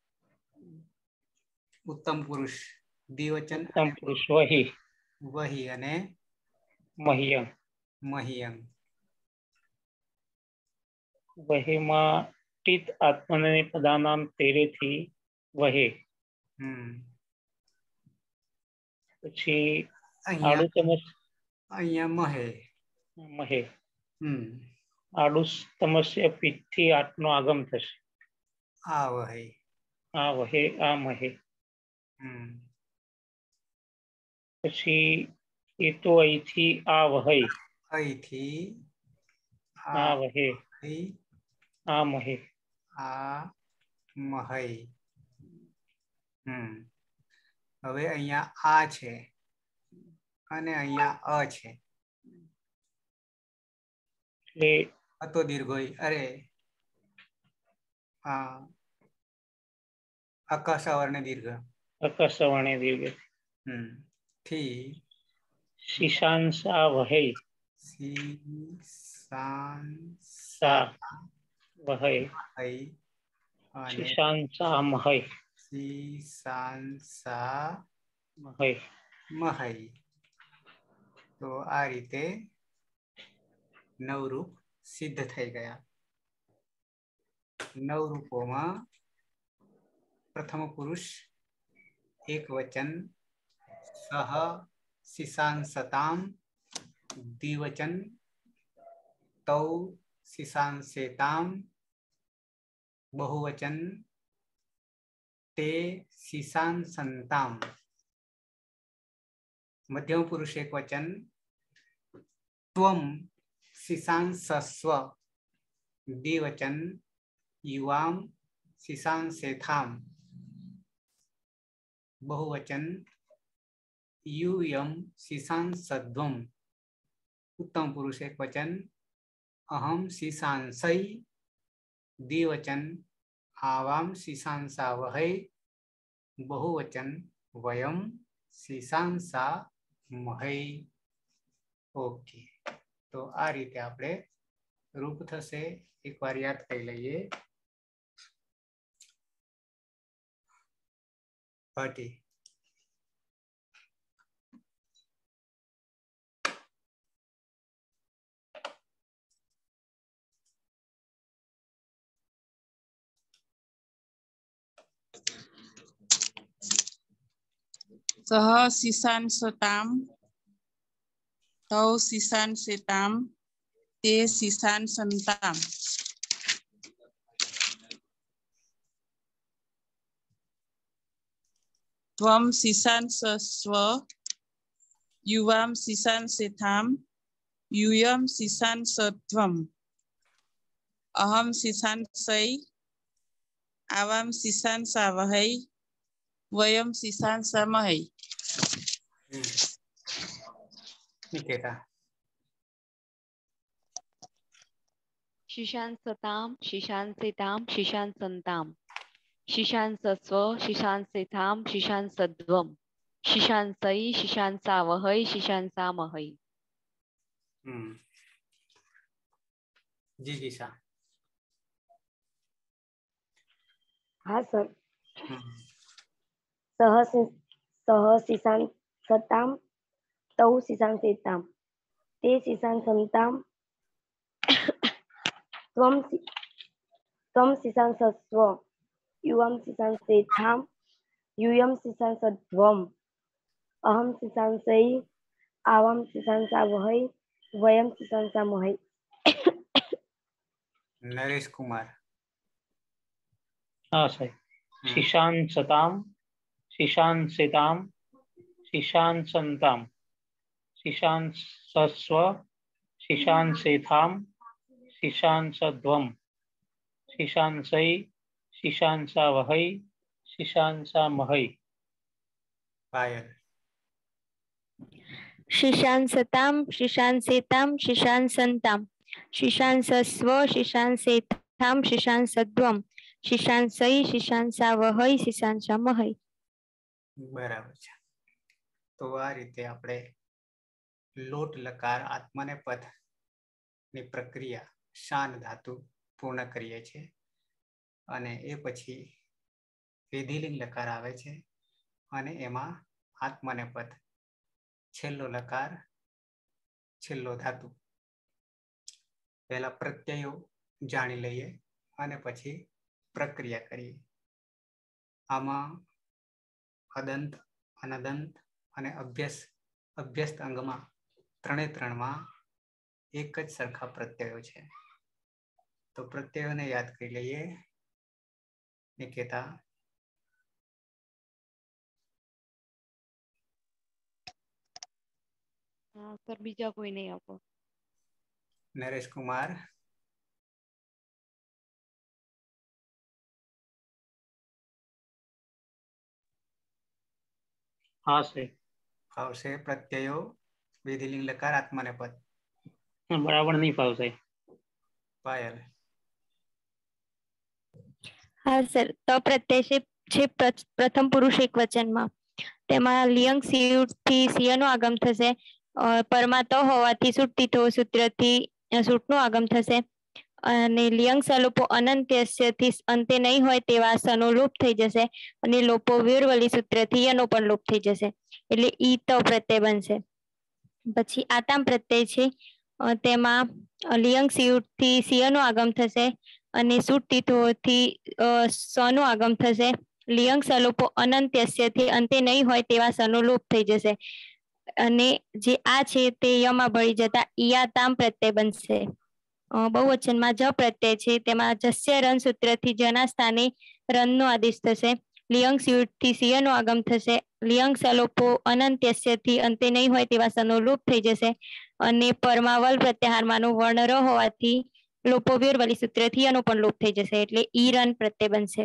ઉત્તમ પુરુષ દ્વિવચન ઉત્તમ પુરુષ વહી વહી અને મહ્યમ। મહ્યમ। વહીમાં ટીત આત્મને પદાનામ તેરેથી વહે। હમ પછી અહીંયા આડુતમસ અહીંયા મહે મહે. હમ આડું સમસ્યા પીઠ થી આઠનો આગમ થશે. આ વહે. આ વહે આ મહે. હમ પછી એ તો અહીંથી આ વહઈ. અહીંથી આ વહે વહઈ, આ મહે. આ મહઈ. હમ હવે અહીંયા આ છે અને અહીંયા અ છે. એટલે અતો દીર્ઘોય અરે હા અકસ્વર્ણ દીર્ઘ. અકસ્વર્ણે દીર્ઘ. હમ થી શીશાંશ આ વહઈ. શીશાંસા વહઈ. હઈ અને શીશાંશ આ મહઈ. શીશાંસા મહઈ. મહઈ. તો આ રીતે નવરૂપ સિદ્ધ થઈ ગયા. નવરૂપોમાં પ્રથમ પુરુષ એક વચન સહ શીશાંસતામ, દ્વિવચન તૌ શીશાંસેતામ, बहुवचन ते शीशांसन्ताम, मध्यम पुरुष एक वचन त्वं शीशांसस्व, द्विवचन युवां शीशांसेथाम, बहुवचन यूयं शीशांसध्वम्, उत्तम पुरुष एक वचन अहम शीशांसै, द्विवचन आवाम शीशांसा वहै, बहुवचन वयम શીશાંસા મહૈ. ઓકે, તો આ રીતે આપણે રૂપ થશે. એકવાર યાદ કરી લઈએ. પાટી સહ શીશાંસતામ, તૌ શીશાંસેતામ, તે શીશાંસન્તામ, ત્વમ શીશાંસસ્વ, યુવામ શીશાંસેથામ, यूयम શીશાંસધ્વમ, અહમ શીશાંસૈ, આવામ શીશાંસાવહૈ, वयम શીશાંસામહૈ. નિકેતા શીશાંસતામ, શીશાંસેતામ, શીશાંસન્તામ, શીશાંસસ્વ, શીશાંસેથામ, શીશાંસધ્વમ, શીશાંસૈ, શીશાંસાવહૈ, શીશાંસામહૈ. હમ જી દિશા. हाँ सर. હમ सह सह शीशांसताम, तौ शीशांसेताम, ते शीशांसन्ताम, त्वं त्वं शीशांसस्व, युवां शीशांसेथाम, यूयं शीशांसध्वम, अहं शीशांसै, आवां शीशांसावहै, वयं शीशांसामहै. નરેશ કુમાર. હા સાહેબ. શીશાંસતામ, શીશાંસેતામ, શીશાંસન્તામ, શીશાંસસ્વ, શીશાંસેથામ, શીશાંસધ્વમ, શીશાંસૈ, શીશાંસાવહૈ, શીશાંસામહૈ. પાયલ. શીશાંસતામ, શીશાંસેતામ, શીશાંસન્તામ, શીશાંસસ્વ, શીશાંસેથામ, શીશાંસધ્વમ, શીશાંસૈ, શીશાંસાવહૈ, શીશાંસામહૈ. બરાબર છે. તો આ રીતે આપણે લોટ લકાર આત્મને પદ ની પ્રક્રિયા શાન ધાતુ પૂર્ણ કરીએ છીએ. અને એ પછી વિધિલિંગ લકાર આવે છે અને એમાં આત્મને પદ, છેલ્લો લકાર, છેલ્લો ધાતુ. પહેલા પ્રત્યયો જાણી લઈએ અને પછી પ્રક્રિયા કરીએ. આમાં અદંત, અનદંત અને અભ્યાસ અભ્યસ્ત અંગમાં ત્રણે ત્રણમાં एक ज सरखा प्रत्ययो छे। तो प्रत्ययोने याद करी लईए। निकेता। हाँ सर, बीजा कोई नहीं आपको। नरेश कुमार। हाँ से फावशे प्रत्ययो विधिलिंग लकार आत्मनेपद। बराबर नहीं फावशे। पायल। हाँ सर, तो प्रत्यय છે છે પ્ર- પ્રથમ પુરુષ એક વચનમાં તેમાં લિયંગ સિયુટ થી સિયનો આગમ થશે. અ, પરમાં તો હોવાથી સુટ્ટી તો સૂત્રથી અ, સૂટનું આગમ થશે અને લિયંગ સલોપો અનંત્યસ્યથી અંતે નહીં હોય તેવા સનો લોપ થઈ જશે અને લોપો વીરવલી સૂત્રથી યનો પણ લોપ થઈ જશે એટલે ઈ તો પ્રત્યય બનશે. પછી આતામ પ્રત્યય છે અ, તેમાં લિયંગ સિયુટથી સિયનો આગમ થશે અને સુટ્ટીથોથી સનો આગમ થશે. લિયંગ સલોપો અનંત્યસ્યથી અંતે નહીં હોય તેવા સનો લોપ થઈ જશે અને જે આ છે તે યમાં ભળી જતા ઈયાતામ પ્રત્યય બનશે. અ, બહુવચનમાં જ પ્રત્યય છે તેમાં જસ્ય રન સૂત્રથી જના સ્થાને રનનો આદેશ થશે. લિયંગ સ્યુટથી સિયનો આગમ થશે. લિયંગ સલોપો અનંત્યસ્યથી અંતે નહીં હોય તેવા સનો લોપ થઈ જશે અને પરમાવલ પ્રત્યાહારમાંનો વર્ણ ર હોવાથી લોપો વીરવલી સૂત્રથી યનો પણ લોપ થઈ જશે એટલે ઈ રન પ્રત્યય બનશે.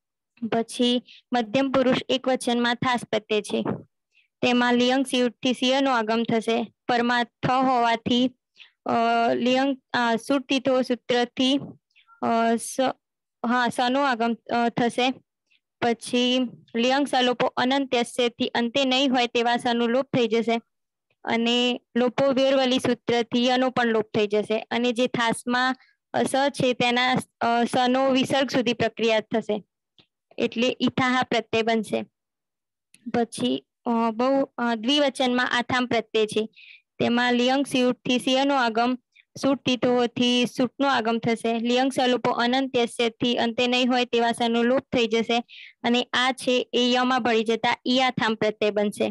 પછી મધ્યમ પુરુષ એક વચનમાં થાસ પ્રત્યય છે તેમાં લિયંગ સ્યુટથી સિયનો આગમ થશે. પરમાં થ હોવાથી અ, લિયંગ અ, સુટ્ટીથો સૂત્રથી અ, સ- હા સનો આગમ અ, થશે. પછી લિયંગ સલોપો અનંત્યસ્યથી અંતે નહીં હોય તેવા સનો લોપ થઈ જશે અને લોપો વેરવલી સૂત્રથી યનો પણ લોપ થઈ જશે અને જે થાસમાં અ, સ છે તેના અ, સનો વિસર્ગ સુધી પ્રક્રિયા થશે એટલે ઈથાહા પ્રત્યય બનશે. પછી અ, બહુ અ, દ્વિવચનમાં આથામ પ્રત્યય છે તેમાં લિયંગ સ્યુટથી સિયનો આગમ સુટ્ટીથોથી સૂટનો આગમ થશે. લિયંગ સલોપો અનંત્યસ્યથી અંતે નહીં હોય તેવા સનો લોપ થઈ જશે અને આ છે એ યમાં ભળી જતા ઈયાથામ પ્રત્યય બનશે.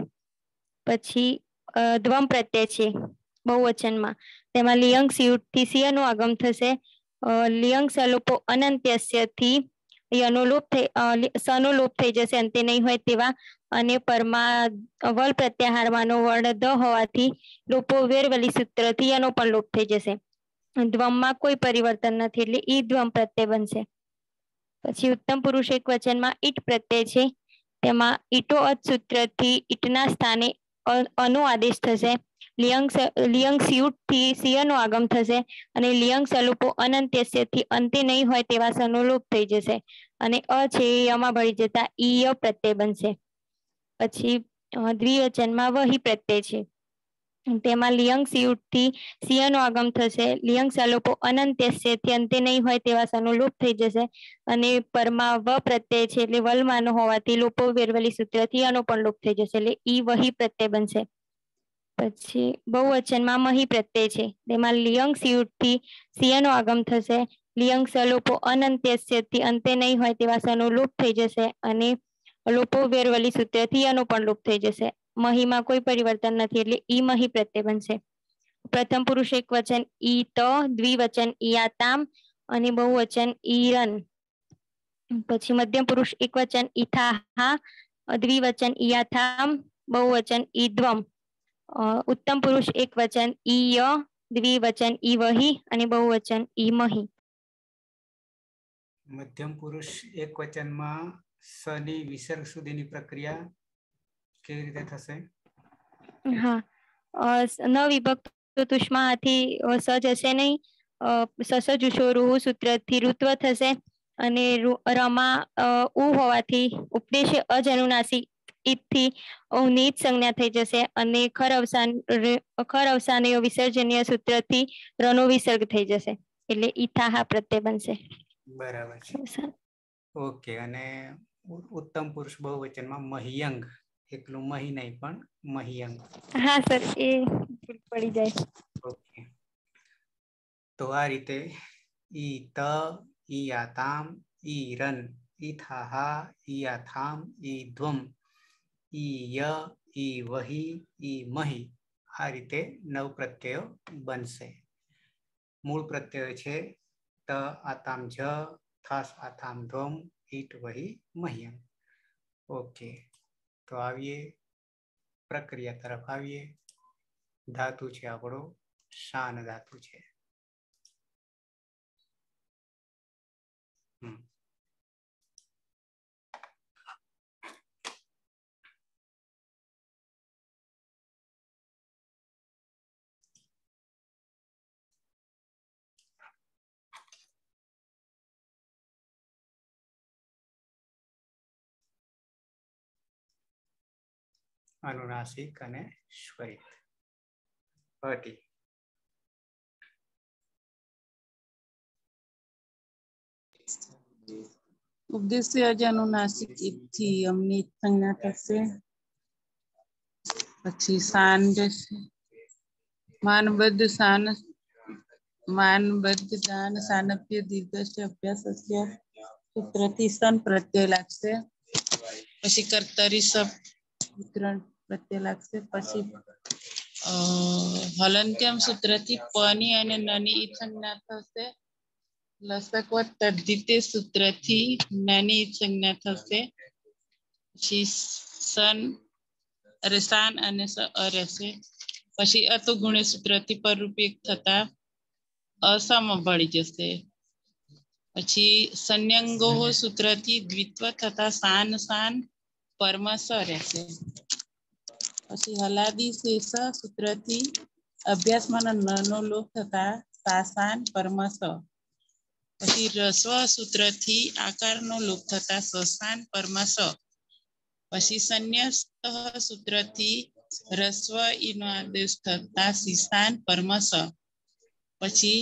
પછી અ, ધ્વમ પ્રત્યય છે બહુવચનમાં તેમાં લિયંગ સ્યુટથી સિયનો આગમ થશે. અ, લિયંગ સલોપો અનંત્યસ્યથી યનો લોપ થઈ અ, લિ- સનો લોપ થઈ જશે અંતે નહીં હોય તેવા અને પરમાં વલ પ્રત્યાહારમાંનો વર્ણ દ હોવાથી લોપો વેરવલી સૂત્રથી યનો પણ લોપ થઈ જશે. ધ્વમમાં કોઈ પરિવર્તન નથી એટલે ઈ ધ્વમ પ્રત્યય બનશે. પછી ઉત્તમ પુરુષ એક વચનમાં ઈટ પ્રત્યય છે તેમાં ઈટો અચ સૂત્રથી ઈટના સ્થાને અ- અનો આદેશ થશે. લિયંગ સ- લિયંગ સ્યુટથી સિયનો આગમ થશે અને લિયંગ સલોપો અનંત્યસ્યથી અંતે નહીં હોય તેવા સનો લોપ થઈ જશે અને અ છે એ યમાં ભળી જતા ઈ ય પ્રત્યય બનશે. પછી અ, દ્વિવચનમાં વહી પ્રત્યય છે તેમાં લિયંગ સ્યુટથી સિયનો આગમ થશે. લિયંગ સલોપો અનંત્યસ્યથી અંતે નહીં હોય તેવા સનો લોપ થઈ જશે અને પરમાં વ પ્રત્યય છે એટલે વલમાનો હોવાથી લોપો વેરવલી સૂત્રથી યનો પણ લોપ થઈ જશે એટલે ઈ વહી પ્રત્યય બનશે. પછી બહુવચનમાં મહી પ્રત્યય છે તેમાં લિયંગ સ્યુટથી સિયનો આગમ થશે. લિયંગ સલોપો અનંત્યસ્યથી અંતે નહીં હોય તેવા સનો લોપ થઈ જશે અને લોપો વેરવલી સૂત્રથી યનો પણ લોપ થઈ જશે. મહીમાં કોઈ પરિવર્તન નથી એટલે ઈ મહી પ્રત્યય બનશે. પ્રથમ પુરુષ એક વચન ઈ ત, દ્વિવચન ઈયાતામ અને બહુવચન ઈરન. પછી મધ્યમ પુરુષ એક વચન ઈથાહા, દ્વિવચન ઈયાથામ, બહુવચન ઈદ્વમ. અ, ઉત્તમ પુરુષ એક વચન ઈય, દ્વિવચન ઈવહી અને બહુવચન ઈમહી. મધ્યમ પુરુષ એક વચનમાં સની વિસર્ગ સુધીની પ્રક્રિયા કેવી રીતે થશે? હા અ, સ- ન વિભક્ત તુષ્માથી અ, સ જશે નહીં. અ, સસ જુષો રૂહ સૂત્રથી ઋત્વ થશે અને રુ- રમાં અ, ઉ હોવાથી ઉપદેશ અજનુનાસિક ઈથી ઊની જ સંજ્ઞા થઈ જશે અને ખર અવસાન રે- ખર અવસાનીય વિસર્જનીય સૂત્રથી રનો વિસર્ગ થઈ જશે એટલે ઈથાહા પ્રત્યય બનશે. બરાબર છે. ઓકે. અને ઉ- ઉત્તમ પુરુષ બહુવચનમાં મહિયંગ, એકલું મહી નહીં પણ મહિયંગ. હા સર, એ ભૂલ પડી જાય. ઓકે. તો આ રીતે ઈ ત, ઈયાતામ, ઈરન, ઈથાહા, ઈયાથામ, ઈધ્વમ, ઈય, ઈવહી, ઈમહી આ રીતે નવ પ્રત્યયો બનશે. મૂળ પ્રત્યય છે ત આતામ જ, થસ આતામ ધ્વમ, ઈટ વહી મહ્યમ. ઓકે, તો આવીએ પ્રક્રિયા તરફ આવીએ. ધાતુ છે આપણો શાન ધાતુ છે. હમ અનુનાસિક અને શ્વરિત. પટી ઉપદેશ્ય અજ અનુનાસિક થી અમની સંજ્ઞા થશે. પછી શાન જશે. માનબદ્ધ શાન માનબદ્ધ દાન સાનપ્ય દીર્ઘસ્ય અભ્યાસસ્ય સૂત્રથી સન પ્રત્યય લાગશે. પછી કર્તરી સબ વિતરણ પ્રત્યય લાગશે. પછી હલંત્યમ સૂત્રથી પની અને નની ઈ સંજ્ઞા થશે. લસકવત તદ્ધિતે સૂત્રથી નાની ઈ સંજ્ઞા થશે. પછી સન અરે સાન અને સ અ રહેશે. પછી અતો ગુણ્ય સૂત્રથી પરરૂપી થતા અસમ ભળી જશે. પછી સંન્યંગો સૂત્રથી દ્વિત્વ થતા સાન સાન પરમસ રહેશે. પછી હલાદી શેષ સૂત્રથી અભ્યાસમાં નનો લોપ થતા સાસાન પરમસ. પછી રસ્વ સૂત્રથી આકારનો લોપ થતા સસાન પરમસ. પછી સંન્યસ્ત સૂત્રથી રસ્વ ઈનો આદેશ થતા સિસાન પરમસ. પછી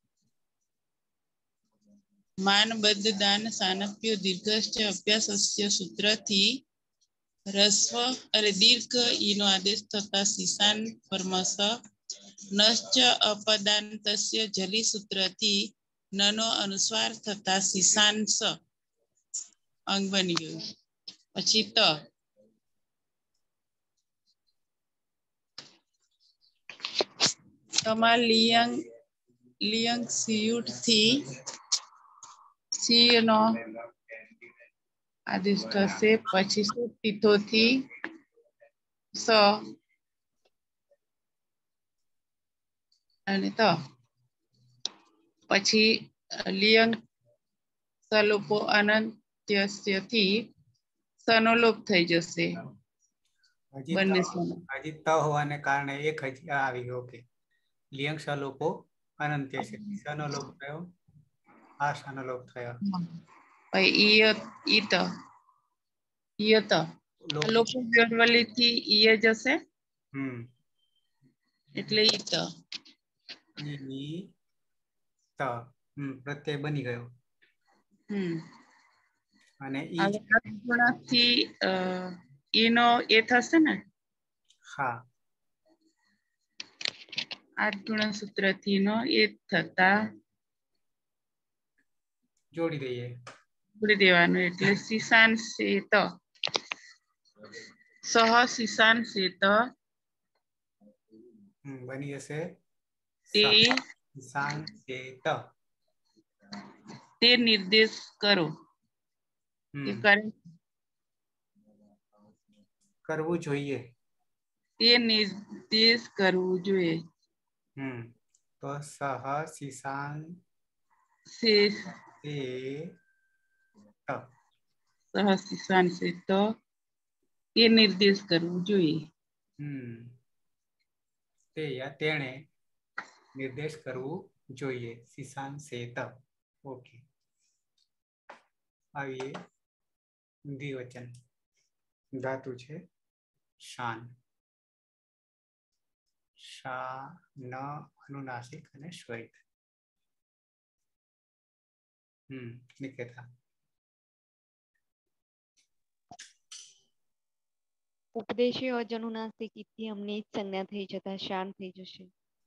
માનબદ્ધ દાન સાનપ્યો દીર્ઘસ્ચ અભ્યાસસ્ય સૂત્રથી રસ્વ અરે દીર્ઘ ઈનો આદેશ થતા સિસાન પરમસ. નશ્ચ અપદાંતસ્ય જલી સૂત્રથી નનો અનુસ્વાર થતા સિસાંસ અંગ બની ગયું. પછી ત તમાર લિયંગ લિયંગ સિયુટ થી સી નો આદેશ થશે. પછી તીથોથી સ અને ત. પછી લિયંગ સલોપો અનંત્યસ્યથી સનો લોપ થઈ જશે. હજી બંને ત હજી ત હોવાને કારણે એક હજી આવી ગયો. ઓકે, લિયંગ સલોપો અનંત્ય છે. સનો લોપ થયો, આ સનો લોપ થયો. ઈય ઈત ઈયત લોકો વ્યવલિથી ઈય જશે. હમ એટલે ઈત ઈ ત હમ પ્રત્યય બની ગયો. હમ અને ઈ ગુણથી અ ઈનો એ થશે ને. હા, આઠ ગુણ સૂત્રથી નો એ થતા જોડી દઈએ. જોડી દેવાનું એટલે સિસાન સેત સહ સિસાન સેત હમ બની જશે તે સાન સેત. તે નિર્દેશ કરો. તે હમ કરે કરવું જોઈએ. તે નિર્દેશ કરવું જોઈએ. હમ તો સહ સિસાન શેષ તે સહ સિસાન સેત એ નિર્દેશ કરવું જોઈએ. હમ તે યા તેણે નિર્દેશ કરવું જોઈએ. સિસાન સેત. ઓકે, આવીએ દ્વિવચન. ધાતુ છે શાન. શા ન અનુનાસિક અને શ્વૈત. હમ નિકેતા ઉપદેશી અજનુનાસિક ઇતિ અમને જ સંજ્ઞા થઈ જતા શાન થઈ જશે.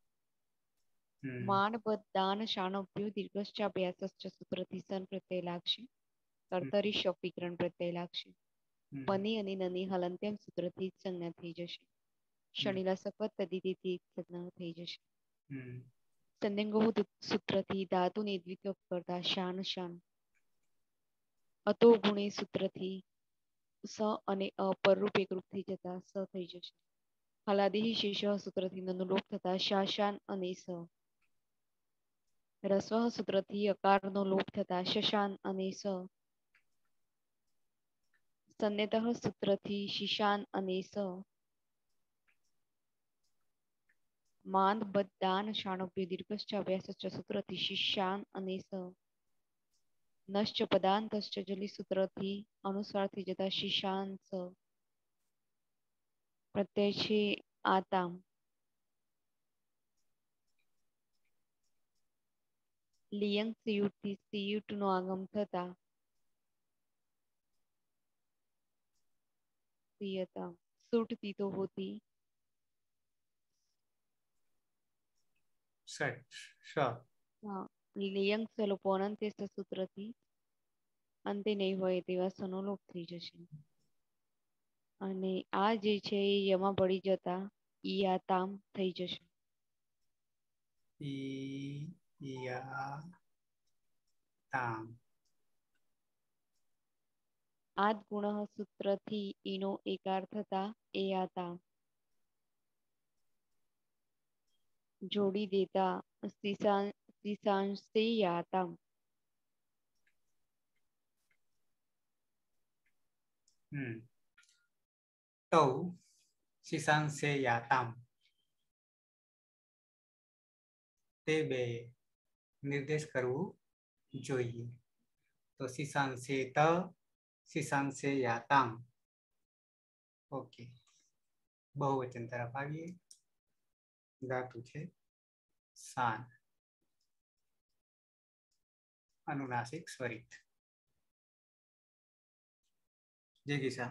માન બદાન શાણોભ્યો દીર્ઘશ્ચાભ્યાસશ્ચ સૂત્રથી સન પ્રત્યય લાગશે. કર્તરી શપ વિકરણ પ્રત્યય લાગશે. પની અને નની હલંત્યમ સૂત્રથી જ સંજ્ઞા થઈ જશે. શનિલા સપત તદિતિથી સંજ્ઞા થઈ જશે. સંદેંગો સૂત્રથી ધાતુને દ્વિત્વ કરતા શાન શાન. અતો ગુણે સૂત્રથી સ અને અ પરરૂપ એકરૂપ થઈ જતા સ થઈ જશે. હલાદી શેષ સૂત્રથી નનુલોપ થતા શા શાન અને સ. રસ્વ સૂત્રથી અકારનો લોપ થતા શશાન અને સ. સંનેતઃ સૂત્રથી શિશાન અને સ. માંદ બદ્દાન શાણોપ્ય દીર્ઘશ્ચ અભ્યાસશ્ચ સૂત્રથી શિષ્યાન અને સ. નશ્ચ પદાંતશ્ચ જલી સૂત્રથી અનુસ્વારથી જતા શિશાન સ. પ્રત્યય છે આતામ. લિયંગ સિયુટથી સિયુટ નો આગમ થતા સિયતા સુટતી તો હોતી લિયંગ સલોપો અનંતે સૂત્રથી અંતે નહીં હોય તેવા સનો લોપ થઈ જશે. અને આ જે છે એ યમાં ભળી જતા ઈયા તામ થઈ જશે. આદ ગુણ સૂત્રથી ઈનો એકાર થતા એ આતા. જોડી દેતા શિશાંશે યાતામ. હમ તો શિશાંશે યાતામ તે બે નિર્દેશ કરવું જોઈએ. તો શિશાંશે ત શિશાંશે યાતામ. ઓકે, બહુવચન તરફ આવીએ. ધાતુ છે શાન, અનુનાસિક સ્વરિત. જિગીષા.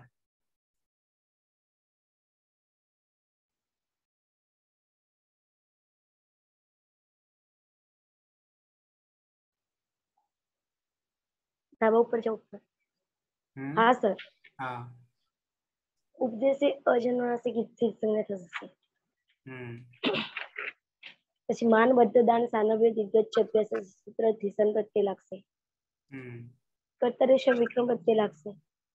ધાબા ઉપર જાવ. હા સર. હા. ઉપદેશે અજન્મનાસિક ઇચ્છિત સંજ્ઞા થશે. પછી માન બદ્ધ દાન સાનવ્ય દિગ્ગજ અભ્યાસ સૂત્રથી સન પ્રત્યય લાગશે. કર્તરેશ વિક્રમ પ્રત્યય લાગશે.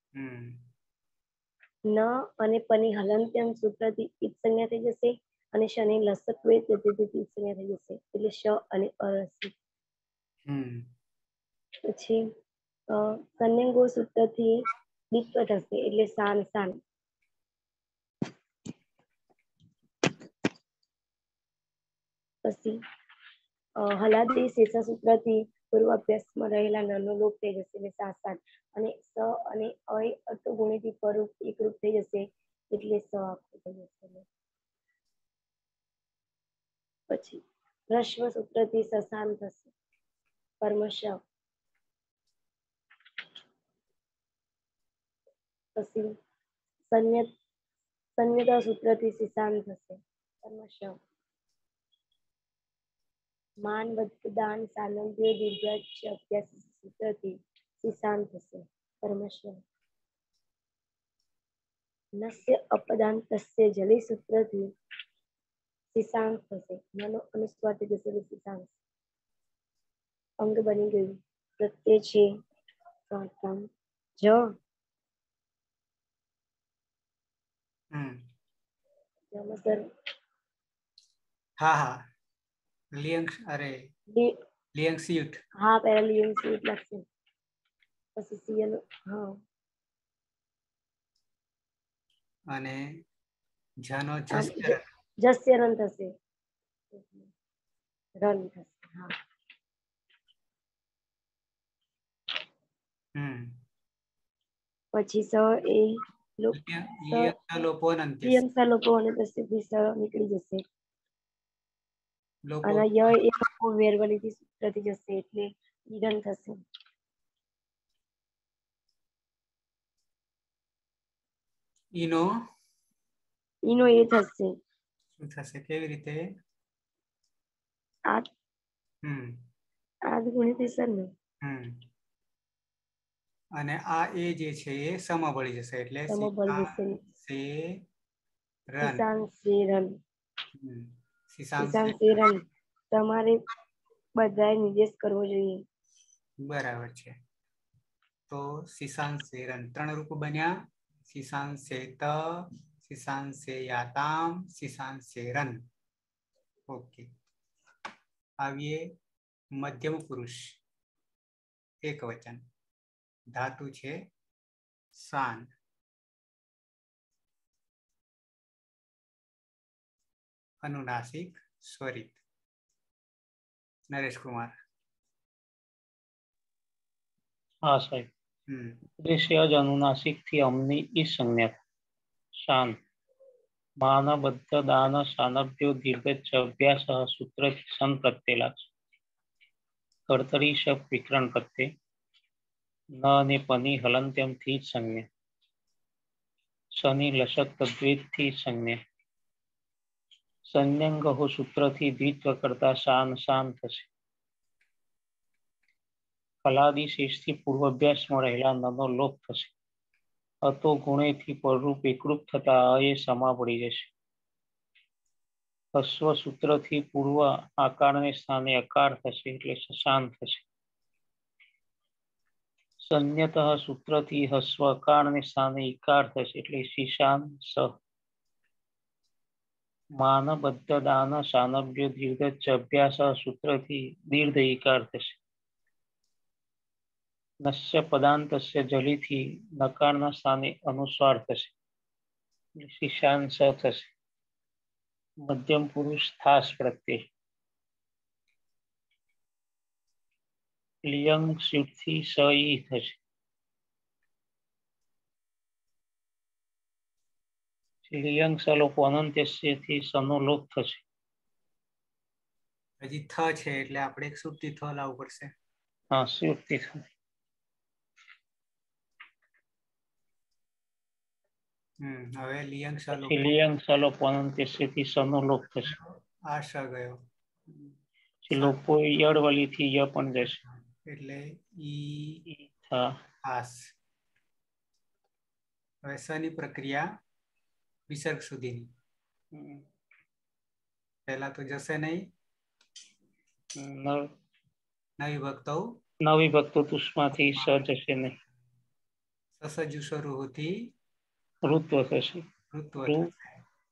ન અને પની હલંત્યમ સૂત્રથી ઇત સંજ્ઞા થઈ જશે અને શનિ લસત્વે તેથી ઇત સંજ્ઞા થઈ જશે એટલે શ અને અરસી. પછી સંયંગો સૂત્રથી દિક્ક થશે એટલે શાન શાન. પછી હલાદી શેષા સૂત્રથી પૂર્વ અભ્યાસમાં રહેલા નનો લોપ થઈ જશે એટલે સાત સાત અને સ અને અય અર્થ ગુણિત પરરૂપ એકરૂપ થઈ જશે એટલે સ આખું થઈ જશે. પછી રશ્વ સૂત્રથી સસાન થશે કર્મશ. પછી સંયત સંયતા સૂત્રથી શિશાન થશે કર્મશ. માન બદ્ધદાન સાનવ્ય દીર્ઘ અભ્યાસ સૂત્રથી શિશાન થશે કર્મશ. નસ્ય અપદાંતસ્ય જલી સૂત્રથી શિશાંક થશે. નાનો અનુસ્વારથી જશે શિશાંક. અંગ બની ગયું. પ્રત્યય છે જ. સર. હા હા લિયંગ અરે લિયંગ સિયુટ. હા પહેલા લિયંગ સિયુટ લાગશે પછી સિયલ. હા અને જનો જસ્ય રન થશે. રન થશે. હા. હમ પછી સ એ લોપો અને પછી સ નીકળી જશે અને ય એ વેરવલીથી સૂત્રથી જશે એટલે ઈરન થશે. ઈનો ઈનો એ થશે. શું થશે કેવી રીતે? આઠ હમ આઠ ગુણિત સર ને. હમ અને આ એ જે છે એ સમભળી જશે એટલે શિશાંક સે રન. શિશાંક સે રન તમારે બધાએ નિર્દેશ કરવો જોઈએ. બરાબર છે. તો શીશાંશે રન ત્રણ રૂપ બન્યા. શીશાંશે ત, શીશાંશે યાતામ, શીશાંશે રન. ઓકે. આવીએ મધ્યમ પુરુષ એક વચન. ધાતુ છે શાન. અનુનાસિક સ્વરિત. નરેશ કુમાર. હા સાહેબ. ઉદ્દેશ્ય જ અનુનાસિક થી અમની ઈ સંજ્ઞા શાન. માન બદ્ધ દાન શાનભ્યો દીર્ઘ અભ્યાસ સૂત્ર સન પ્રત્યેલા છે. કર્તરી શબ વિકરણ પ્રત્યે ન અને પની હલંત્યમ થી જ સંજ્ઞા. શનિ લશક તદ્વેત થી સંજ્ઞા. સંજ્ઞંગહો સૂત્ર થી દ્વિત્વ કરતા શાન શાન થશે. ફલાદી શેષથી પૂર્વાભ્યાસમાં રહેલા નનો લોપ થશે. અતો ગુણેથી પરરૂપ એકરૂપ થતા અ એ સમા પડી જશે. હસ્વ સૂત્રથી પૂર્વ આકારને સ્થાને અકાર થશે એટલે શશાન થશે. સંન્યત સૂત્રથી હસ્વ અકારને સ્થાને ઈકાર થશે એટલે શીશાન સ. માન બદ્ધ દાન શાનભ્ય દીર્ઘ અભ્યાસ સૂત્રથી દીર્ઘ ઈકાર થશે. નસ્ય પદાંતસ્ય જલીથી નકારના સ્થાને અનુસ્વાર થશે. શીશાન સ થશે. મધ્યમ પુરુષ થાસ પ્રત્યે લિયંગ શિવથી સ ઈ થશે. લિયંગ સલોપો અનંત્યસ્યથી સનો લોપ થશે. હજી થ છે એટલે આપણે એક સુરતી થ લાવવું પડશે. હા સુરતી થ. હમ હવે લિયંગ સલોપ. લિયંગ સલોપો અનંત્યસ્યથી સનો લોપ થશે. આ શ ગયો. લોપો યળવલી થી ય પણ જશે એટલે ઈ હા. આસ. હવે સની પ્રક્રિયા વિસર્ગ સુધીની. પહેલા તો જશે નહીં. નવી ભક્તો નવી ભક્તો તુષ્માંથી સ જશે નહીં. સસજુ સ્વરૂપથી ઋત્વ થશે. ઋત્વ થશે.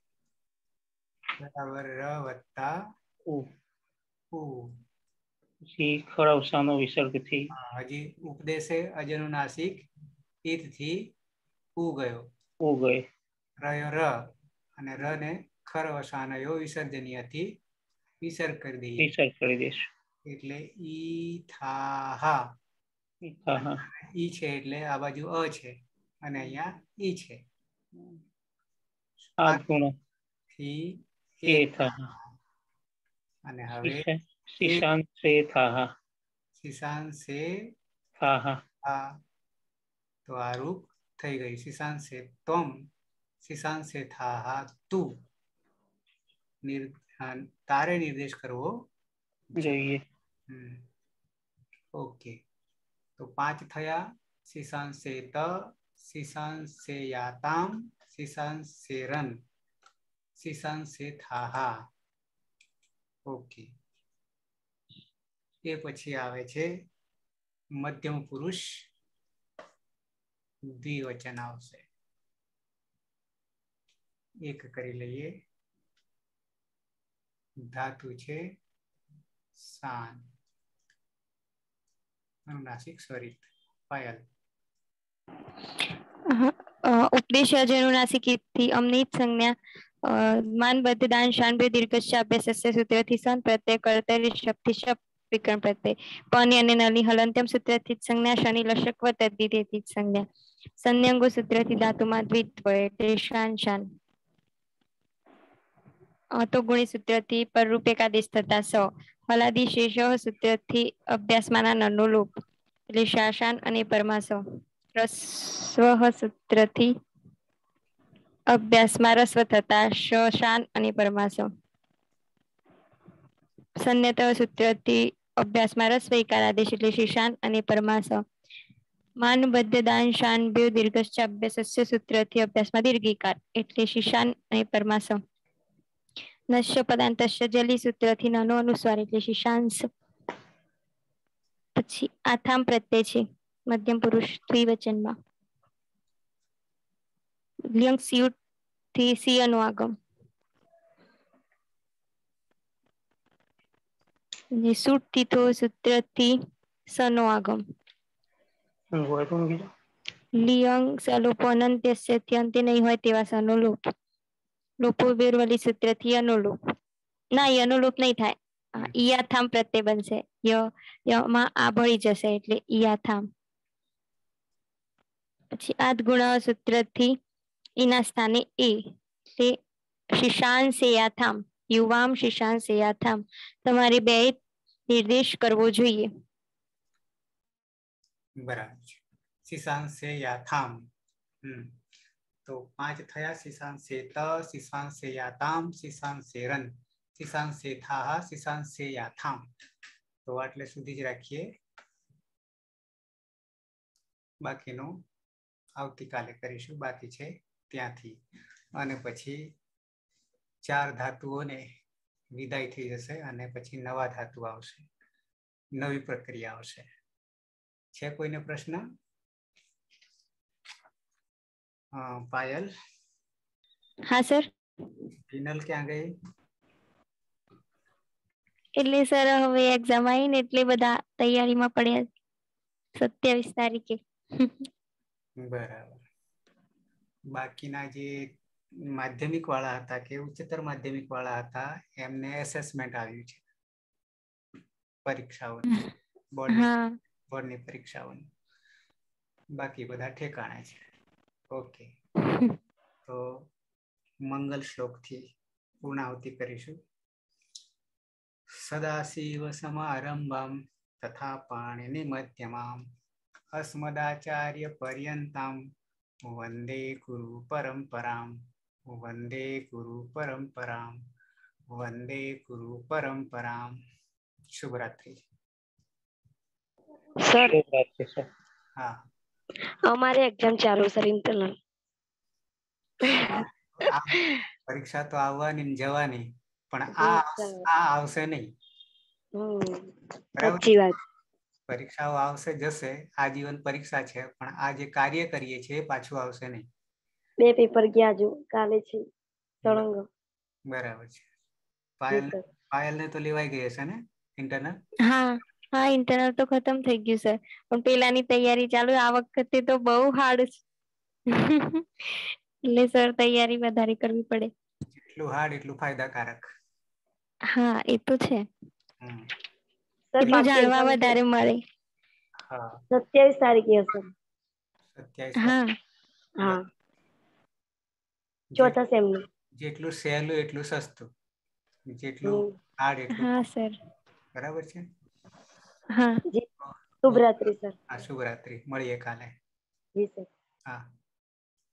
બરાબર. ર વત્તા ઉ. ઉ. પછી ખરવસાનો વિસર્ગ થી હજી ઉપદેશે અજનુનાસિક ઈત થી ઉ ગયો. ઉ ગયો. રયો ર અને ર ને ખરવસાનયો વિસર્જનીયથી વિસર્ગ કરી દઈએ. વિસર્ગ કરી દેશું. એટલે ઈ થા હા. ઈ છે એટલે આ બાજુ અ છે અને અહીંયા ઈ છે. આ ગુણ થી એ થા. અને હવે શીશાન સે થા. શીશાન સે થા હા. તો આ રૂપ થઈ ગઈ. શીશાન સે તમ, શીશાન સે થા હા તું. તારે નિર્દેશ કરવો જોઈએ. ઓકે. તો પાંચ થયા. શીશાન સે ત, શીશાન સે યાતામ, શીશાન સે રન, શીશાન સે થા હા. ઓકે. એ પછી આવે છે મધ્યમ પુરુષ દ્વિવચન આવશે. એક કરી લઈએ. ધાતુ છે શાન. અનુનાસિક સ્વરિત. પાયલ. ઉપદેશ અનુનાસિક થી અમની સંજ્ઞા માનબદ્ધ દાન શાન બે દીર્ઘશ્ચાભ્યાસ સૂત્રથી સન પ્રત્યય કર્તરી શબ્દ શબ્દ વિકરણ પ્રત્યય પની અને નલી હલંત્યમ સૂત્રથી સંજ્ઞા શનિ લશકવ તદ્દિતેથી સંજ્ઞા સંન્યંગો સૂત્રથી ધાતુમાં દ્વિત્વ એટલે શાન શાન. તો ગુણી સૂત્રથી પરરૂપ એકાદેશ થતા સ. હલાદી શેષ સૂત્રથી અભ્યાસમાંના નનો લોપ એટલે શાશાન અને પરમાસ. રસ્વ સૂત્રથી અભ્યાસમાં રસ્વ થતા શાન અને પરમાસ. સંન્યત સૂત્રથી અભ્યાસમાં રસ્વ એકાર આદેશ એટલે શીશાન અને પરમાસ. માનબદ્ધ દાન શાન બે દીર્ઘશ્ચ અભ્યાસ સૂત્રથી અભ્યાસમાં દીર્ઘિકાર એટલે શીશાન અને પરમાસ. નશ્ય પદાંતસ્ય જલી સૂત્રથી નાનો અનુસ્વાર એટલે શીશાંશ. પછી આથામ પ્રત્યય છે મધ્યમ પુરુષ દ્વિવચનમાં. લિંગ સ્યુટ થી સિયનો આગમ. સૂટ થી તો સૂત્રથી સનો આગમ. લિયંગ સલોપો અનંત્યસ્ય અંતે નહીં હોય તેવા સનો લોપ. લોપો બેરવલી સૂત્રથી અનુલોપ. ના એ અનુલોપ નહીં થાય. ઈયાથામ પ્રત્યય બનશે. ય યમાં આ ભળી જશે એટલે ઈયાથામ. પછી આદ ગુણ સૂત્રથી એના સ્થાને એ તે શિશાંશેયાથામ યુવામ શિશાંશેયાથામ. તમારે બે નિર્દેશ કરવો જોઈએ. બરાબર છે. શિશાંશેયાથામ. હમ તો પાંચ થયા. શિશાંશેત, શિશાંશેયાતામ, શિશાંશેરન, શિશાંશેથાહ, શિશાંશેયાથામ. તો આટલે સુધી જ રાખીએ. બાકીનું આવતીકાલે કરીશું. બાકી છે ત્યાંથી. અને પછી ચાર ધાતુઓને વિદાય થઈ જશે અને પછી નવા ધાતુ આવશે. નવી પ્રક્રિયા આવશે. છે કોઈને પ્રશ્ન? પાયલ? હા સર. ફિનલ ક્યાં ગઈ? એટલે સર હવે એક્ઝામ આવી ને એટલે બધા તૈયારીમાં પડ્યા. સત્યાવીસ તારીખે. બરાબર. બાકીના જે માધ્યમિક વાળા હતા કે ઉચ્ચતર માધ્યમિક વાળા હતા એમને એસેસમેન્ટ આવ્યું છે. પરીક્ષાઓ બોર્ડની બોર્ડની પરીક્ષાઓ. બાકી બધા ઠેકાણે છે. ઓકે. તો મંગલ શ્લોકથી પૂર્ણાહુતિ કરીશું. સદાશિવ સમારંભમ તથા પાણિનિ મધ્યમામ અસ્મદાચાર્ય પર્યંતામ વંદે ગુરુ પરંપરામ વંદે ગુરુ પરંપરામ વંદે ગુરુ પરંપરામ. શુભરાત્રિ. સર હા, અમારે એક્ઝામ ચાલુ સર ઇન્ટરનલ. પરીક્ષા તો આવવાની ને જવાની પણ આ આ આવશે નહીં. સાચી વાત. પરીક્ષાઓ આવશે જશે. આજીવન પરીક્ષા છે પણ આ જે કાર્ય કરીએ છીએ એ પાછું આવશે નહીં. બે પેપર ગયા જો કાલે છે તળંગ. બરાબર છે. પાયલ પાયલ ને તો લેવાઈ ગઈ હશે ને ઇન્ટરનલ? હા હા ઇન્ટરનલ તો ખતમ થઈ ગયું સર. પણ પેલાની તૈયારી ચાલુ. આ વખતે તો બહુ હાર્ડ એટલે સર તૈયારી વધારે કરવી પડે. જેટલું હાર્ડ એટલું ફાયદાકારક. હા એ તો છે. એટલું જાણવા વધારે મળે. હા સત્યાવીસ તારીખે હશે. સત્યાવીસ. હા હા ચોથા સેમનું. જેટલું સહેલું એટલું સસ્તું. જેટલું હાર્ડ એટલું. હા સર. બરાબર છે. હા શુભરાત્રી સર. હા શુભરાત્રી. મળીએ કાલે. જી સર. હા.